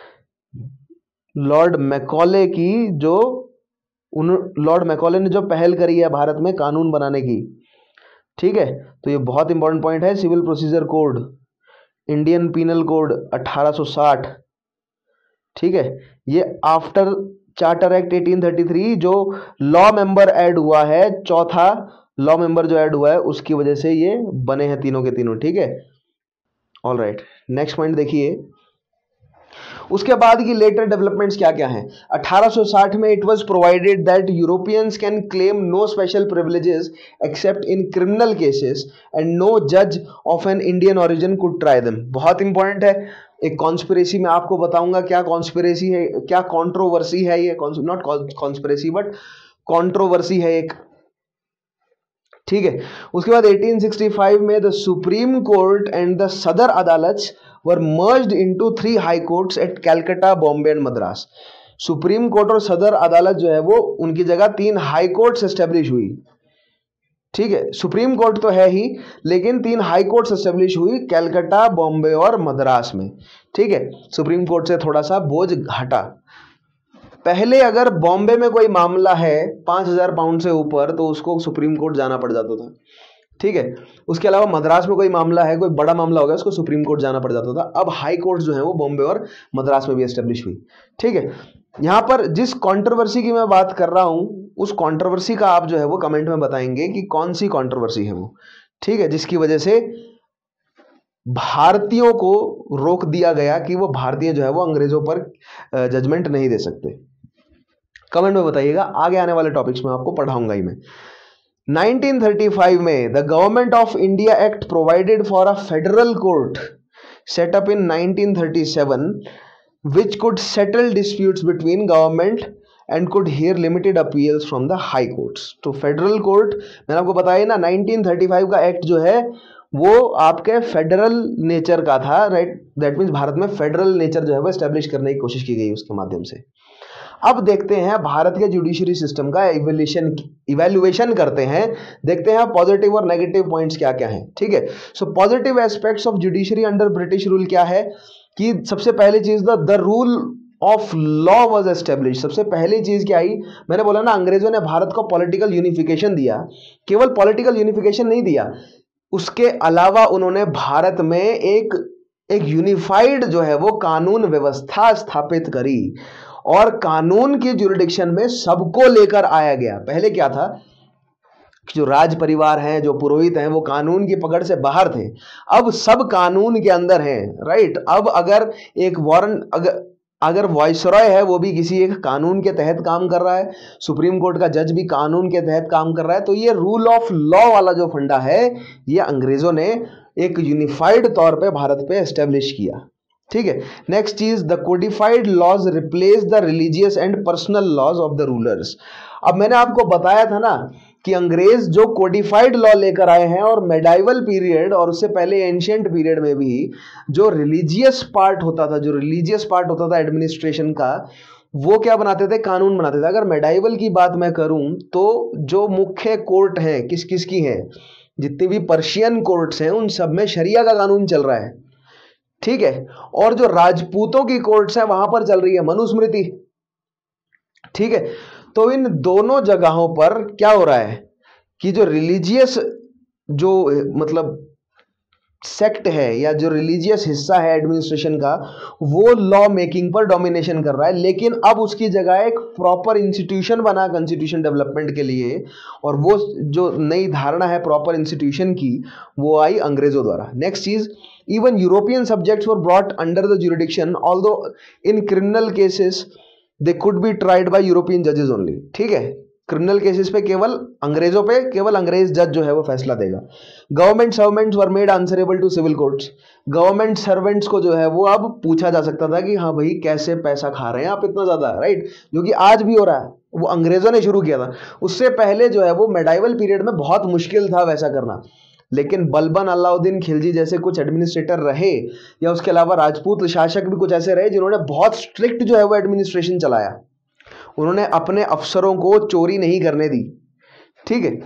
Speaker 1: लॉर्ड मैकॉले की, लॉर्ड मैकॉले ने जो पहल करी है भारत में कानून बनाने की। ठीक है, तो ये बहुत इंपॉर्टेंट पॉइंट है, civil procedure code, Indian penal code 1860। ठीक है, ये आफ्टर चार्टर एक्ट 1833 जो लॉ मेंबर ऐड हुआ है, चौथा लॉ मेंबर जो ऐड हुआ है, उसकी वजह से ये बने हैं तीनों के तीनों। ठीक है, ऑल राइट, नेक्स्ट पॉइंट देखिए, उसके बाद की लेटर डेवलपमेंट्स क्या क्या हैं। 1860 में it was provided that Europeans can claim no special privileges except in criminal cases and no जज of an Indian origin could try them. बहुत इंपॉर्टेंट है, एक कॉन्स्पिरेसी में आपको बताऊंगा क्या कॉन्स्पिरेसी है, क्या कॉन्ट्रोवर्सी है, ये नॉट कॉन्स्पिरेसी बट कॉन्ट्रोवर्सी है एक। ठीक है, उसके बाद 1865 में the Supreme Court and the Sadar Adalat were merged into 3 high courts at Calcutta, Bombay and Madras। Supreme Court और सदर अदालत जो है वो उनकी जगह 3 हाई कोर्ट्स एस्टेब्लिश हुई। ठीक है, सुप्रीम कोर्ट तो है ही, लेकिन 3 हाई कोर्ट्स एस्टेब्लिश हुई कैलकाटा, बॉम्बे और मद्रास में। ठीक है, सुप्रीम कोर्ट से थोड़ा सा बोझ हटा। पहले अगर बॉम्बे में कोई मामला है 5000 पाउंड से ऊपर तो उसको सुप्रीम कोर्ट जाना पड़ जाता था। ठीक है, उसके अलावा मद्रास में कोई मामला है, कोई बड़ा मामला हो गया, उसको सुप्रीम कोर्ट जाना पड़ जाता था। अब हाई कोर्ट जो है वो बॉम्बे और मद्रास में भी एस्टेब्लिश हुई। ठीक है, यहां पर जिस कंट्रोवर्सी की मैं बात कर रहा हूं उस कंट्रोवर्सी का आप जो है वो कमेंट में बताएंगे कि कौन सी कंट्रोवर्सी है वो, ठीक है, जिसकी वजह से भारतीयों को रोक दिया गया कि वो भारतीय जो है वो अंग्रेजों पर जजमेंट नहीं दे सकते। कमेंट में बताइएगा, आगे आने वाले टॉपिक्स में आपको पढ़ाऊंगा ही मैं। 1935 में the government of India act provided for a federal court set up in 1937 which could settle disputes between government and could hear limited appeals from the high courts। तो फेडरल कोर्ट मैंने आपको बताया ना, 1935 का एक्ट जो है वो आपके फेडरल नेचर का था, राइट। दैट मीन्स भारत में फेडरल नेचर जो है वो एस्टेब्लिश करने की कोशिश की गई उसके माध्यम से। अब देखते हैं भारत के जुडिशरी सिस्टम का इवैल्यूएशन करते हैं, देखते हैं पॉजिटिव और नेगेटिव पॉइंट्स क्या क्या हैं, ठीक है। So positive aspects of judiciary under British rule क्या है कि सबसे पहली चीज the rule of law was establish. सबसे पहली चीज क्या आई, मैंने बोला ना अंग्रेजों ने भारत को पॉलिटिकल यूनिफिकेशन दिया, केवल पॉलिटिकल यूनिफिकेशन नहीं दिया, उसके अलावा उन्होंने भारत में एक यूनिफाइड जो है वो कानून व्यवस्था स्थापित करी और कानून की जुरिडिक्शन में सबको लेकर आया गया। पहले क्या था, जो राज परिवार हैं, जो पुरोहित हैं, वो कानून की पकड़ से बाहर थे, अब सब कानून के अंदर हैं, राइट। अब अगर एक वारंट अगर वॉइसरॉय है वो भी किसी एक कानून के तहत काम कर रहा है, सुप्रीम कोर्ट का जज भी कानून के तहत काम कर रहा है, तो ये रूल ऑफ लॉ वाला जो फंडा है ये अंग्रेजों ने एक यूनिफाइड तौर पे भारत पे एस्टेब्लिश किया, ठीक है। नेक्स्ट चीज, the codified laws replace the religious and personal laws of the rulers. अब मैंने आपको बताया था ना कि अंग्रेज जो कोडिफाइड लॉ लेकर आए हैं और मेडाइवल पीरियड और उससे पहले एंशिएंट पीरियड में भी जो रिलीजियस पार्ट होता था एडमिनिस्ट्रेशन का, वो क्या बनाते थे, कानून बनाते थे। अगर मेडाइवल की बात मैं करूं तो जो मुख्य कोर्ट हैं किस किस की हैं, जितनी भी पर्शियन कोर्ट्स हैं उन सब में शरिया का कानून चल रहा है, ठीक है। और जो राजपूतों की कोर्ट्स हैं वहां पर चल रही है मनुस्मृति, ठीक है। तो इन दोनों जगहों पर क्या हो रहा है कि जो रिलीजियस जो मतलब सेक्ट है या जो रिलीजियस हिस्सा है एडमिनिस्ट्रेशन का, वो लॉ मेकिंग पर डोमिनेशन कर रहा है, लेकिन अब उसकी जगह एक प्रॉपर इंस्टीट्यूशन बना कॉन्स्टिट्यूशन डेवलपमेंट के लिए, और वो जो नई धारणा है प्रॉपर इंस्टीट्यूशन की वो आई अंग्रेजों द्वारा। नेक्स्ट चीज, even European subjects were brought under the jurisdiction, although in criminal cases they could be tried by European judges only, ठीक है। क्रिमिनल केसेस पे केवल अंग्रेज जज जो है वो फैसला देगा। Government servants were made answerable to civil courts. Government servants को जो है वो अब पूछा जा सकता था कि हाँ भाई कैसे पैसा खा रहे हैं आप इतना ज्यादा, राइट, जो कि आज भी हो रहा है, वो अंग्रेजों ने शुरू किया था। उससे पहले जो है वो मेडाइवल पीरियड में बहुत मुश्किल था वैसा करना, लेकिन बलबन अलाउद्दीन खिलजी जैसे कुछ एडमिनिस्ट्रेटर रहे, या उसके अलावा राजपूत शासक भी कुछ ऐसे रहे जिन्होंने बहुत स्ट्रिक्ट जो है वो एडमिनिस्ट्रेशन चलाया। उन्होंने अपने अफसरों को चोरी नहीं करने दी, ठीक है।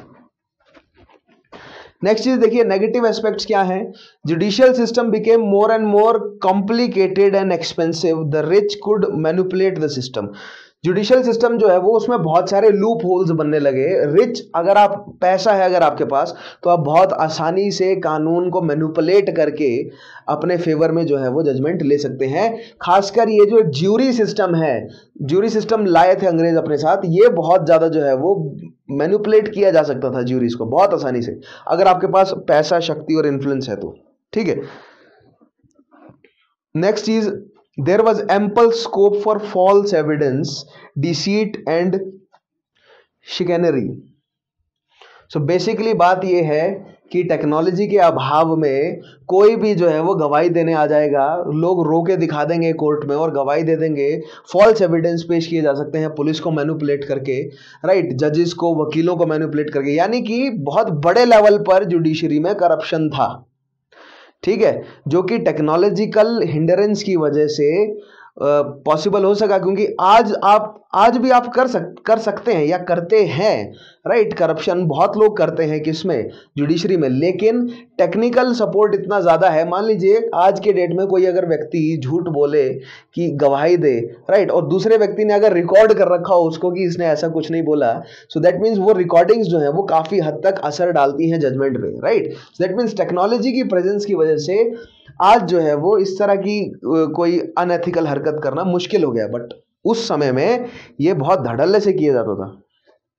Speaker 1: नेक्स्ट चीज देखिए, नेगेटिव एस्पेक्ट्स क्या हैं। Judicial system became more and more complicated and expensive, the rich could manipulate the system. Judicial system जो है वो उसमें बहुत सारे लूप होल्स बनने लगे। रिच, अगर आप पैसा है अगर आपके पास, तो आप बहुत आसानी से कानून को मैनिपुलेट करके अपने फेवर में जो है वो जजमेंट ले सकते हैं। खासकर ये जो ज्यूरी सिस्टम है, ज्यूरी सिस्टम लाए थे अंग्रेज अपने साथ, ये बहुत ज्यादा जो है वो मैनिपुलेट किया जा सकता था ज्यूरीज को बहुत आसानी से, अगर आपके पास पैसा, शक्ति और इन्फ्लुएंस है तो, ठीक है। नेक्स्ट चीज, there was ample scope for false evidence, deceit and chicanery। so basically बात ये है कि टेक्नोलॉजी के अभाव में कोई भी जो है वो गवाही देने आ जाएगा, लोग रो के दिखा देंगे कोर्ट में और गवाही दे देंगे, फॉल्स एविडेंस पेश किए जा सकते हैं पुलिस को मैनिपुलेट करके, राइट, जजेस को, वकीलों को मैनिपुलेट करके, यानी कि बहुत बड़े लेवल पर जुडिशरी में करप्शन था, ठीक है, जो कि टेक्नोलॉजिकल हिंडरेंस की वजह से पॉसिबल हो सका, क्योंकि आज भी आप कर सकते हैं या करते हैं, राइट। करप्शन बहुत लोग करते हैं किसमें, जुडिशरी में, लेकिन टेक्निकल सपोर्ट इतना ज्यादा है। मान लीजिए आज के डेट में कोई अगर व्यक्ति झूठ बोले कि गवाही दे, राइट, और दूसरे व्यक्ति ने अगर रिकॉर्ड कर रखा हो उसको कि इसने ऐसा कुछ नहीं बोला, सो दैट मीन्स वो रिकॉर्डिंग्स जो है वो काफी हद तक असर डालती हैं जजमेंट पे, राइट। दैट मीन्स टेक्नोलॉजी की प्रेजेंस की वजह से आज जो है वो इस तरह की कोई अनएथिकल हरकत करना मुश्किल हो गया, बट उस समय में ये बहुत धड़ल्ले से किया जाता था।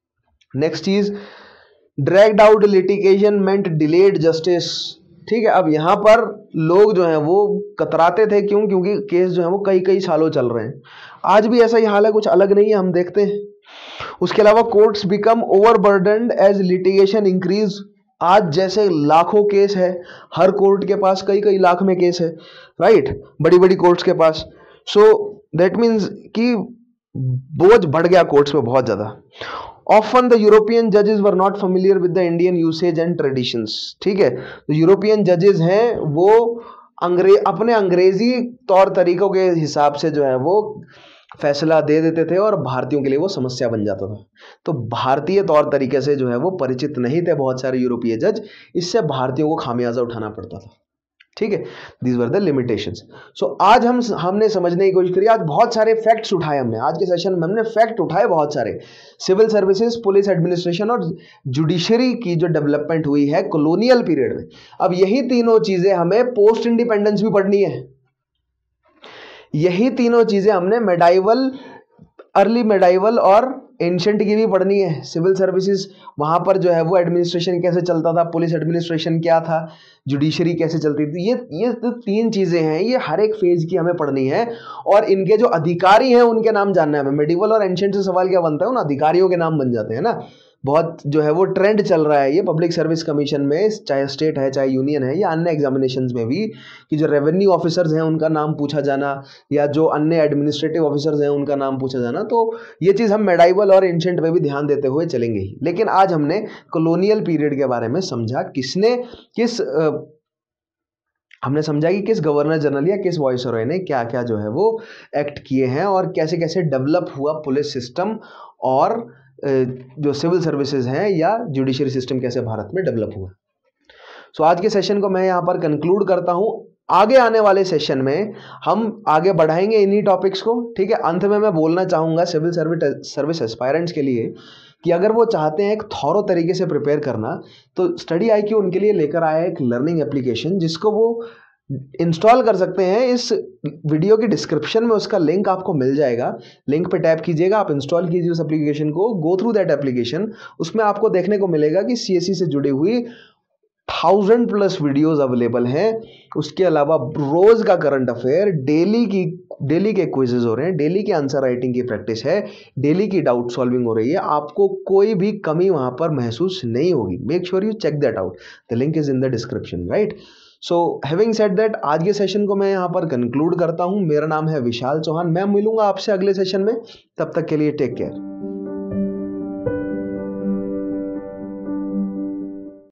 Speaker 1: नेक्स्ट चीज, dragged out litigation meant delayed justice. ठीक है, अब यहां पर लोग जो हैं वो कतराते थे, क्यों? क्योंकि केस जो है वो कई कई सालों चल रहे हैं। आज भी ऐसा ही हाल है, कुछ अलग नहीं है, हम देखते हैं। उसके अलावा courts become overburdened as litigation increase. आज जैसे लाखों केस है, हर कोर्ट के पास कई कई लाख में केस है, राइट, बड़ी बड़ी कोर्ट्स के पास। सो दैट मीन्स कि बोझ बढ़ गया कोर्ट्स पे बहुत ज्यादा। ऑफन द यूरोपियन जजेस were not familiar with the Indian usage and traditions. ठीक है, तो यूरोपियन जजेस हैं वो अपने अंग्रेजी तौर तरीकों के हिसाब से जो है वो फैसला दे देते थे और भारतीयों के लिए वो समस्या बन जाता था। तो भारतीय तौर तरीके से जो है वो परिचित नहीं थे बहुत सारे यूरोपीय जज, इससे भारतीयों को खामियाजा उठाना पड़ता था। ठीक है, these were the limitations. So आज हमने समझने की कोशिश करी, आज बहुत सारे फैक्ट्स उठाए हमने, आज के सेशन में हमने फैक्ट उठाए बहुत सारे। सिविल सर्विसेज, पुलिस एडमिनिस्ट्रेशन और जुडिशरी की जो डेवलपमेंट हुई है कॉलोनियल पीरियड में। अब यही तीनों चीजें हमें पोस्ट इंडिपेंडेंस भी पढ़नी है। यही तीनों चीजें हमने मेडाइवल, अर्ली मेडाइवल और एंशंट की भी पढ़नी है। सिविल सर्विसेज, वहां पर जो है वो एडमिनिस्ट्रेशन कैसे चलता था, पुलिस एडमिनिस्ट्रेशन क्या था, जुडिशरी कैसे चलती थी, ये तो तीन चीजें हैं, ये हर एक फेज की हमें पढ़नी है। और इनके जो अधिकारी हैं उनके नाम जानना है हमें। मेडिवल और एंशंट से सवाल क्या बनता है, उन अधिकारियों के नाम बन जाते हैं ना। बहुत जो है वो ट्रेंड चल रहा है ये पब्लिक सर्विस कमीशन में, चाहे स्टेट है चाहे यूनियन है या अन्य एग्जामिनेशंस में भी, कि जो रेवेन्यू ऑफिसर्स हैं उनका नाम पूछा जाना या जो अन्य एडमिनिस्ट्रेटिव ऑफिसर्स हैं उनका नाम पूछा जाना। तो ये चीज़ हम मेडाइवल और एंशंट में भी ध्यान देते हुए चलेंगे ही। लेकिन आज हमने कॉलोनियल पीरियड के बारे में समझा, हमने समझा कि किस गवर्नर जनरल या किस वाइसरॉय ने क्या क्या जो है वो एक्ट किए हैं और कैसे कैसे डेवलप हुआ पुलिस सिस्टम और जो सिविल सर्विसेज हैं या जुडिशरी सिस्टम कैसे भारत में डेवलप हुआ। सो आज के सेशन को मैं यहाँ पर कंक्लूड करता हूँ। आगे आने वाले सेशन में हम आगे बढ़ाएंगे इन्हीं टॉपिक्स को। ठीक है, अंत में मैं बोलना चाहूँगा सिविल सर्विस एस्पायरेंट्स के लिए कि अगर वो चाहते हैं एक थॉरो तरीके से प्रिपेयर करना, तो स्टडी IQ उनके लिए लेकर आया एक लर्निंग एप्लीकेशन जिसको वो इंस्टॉल कर सकते हैं। इस वीडियो की डिस्क्रिप्शन में उसका लिंक आपको मिल जाएगा, लिंक पे टैप कीजिएगा, आप इंस्टॉल कीजिए उस एप्लीकेशन को, गो थ्रू दैट एप्लीकेशन। उसमें आपको देखने को मिलेगा कि CSE से जुड़ी हुई 1000+ वीडियोस अवेलेबल हैं। उसके अलावा रोज का करंट अफेयर, डेली के क्विजेज हो रहे हैं, डेली के आंसर राइटिंग की प्रैक्टिस है, डेली की डाउट सॉल्विंग हो रही है। आपको कोई भी कमी वहां पर महसूस नहीं होगी। Make sure you check that out, the link is in the description, right. So having said that, आज के सेशन को मैं यहाँ पर कंक्लूड करता हूँ। मेरा नाम है विशाल चौहान, मैं मिलूंगा आपसे अगले सेशन में, तब तक के लिए टेक केयर।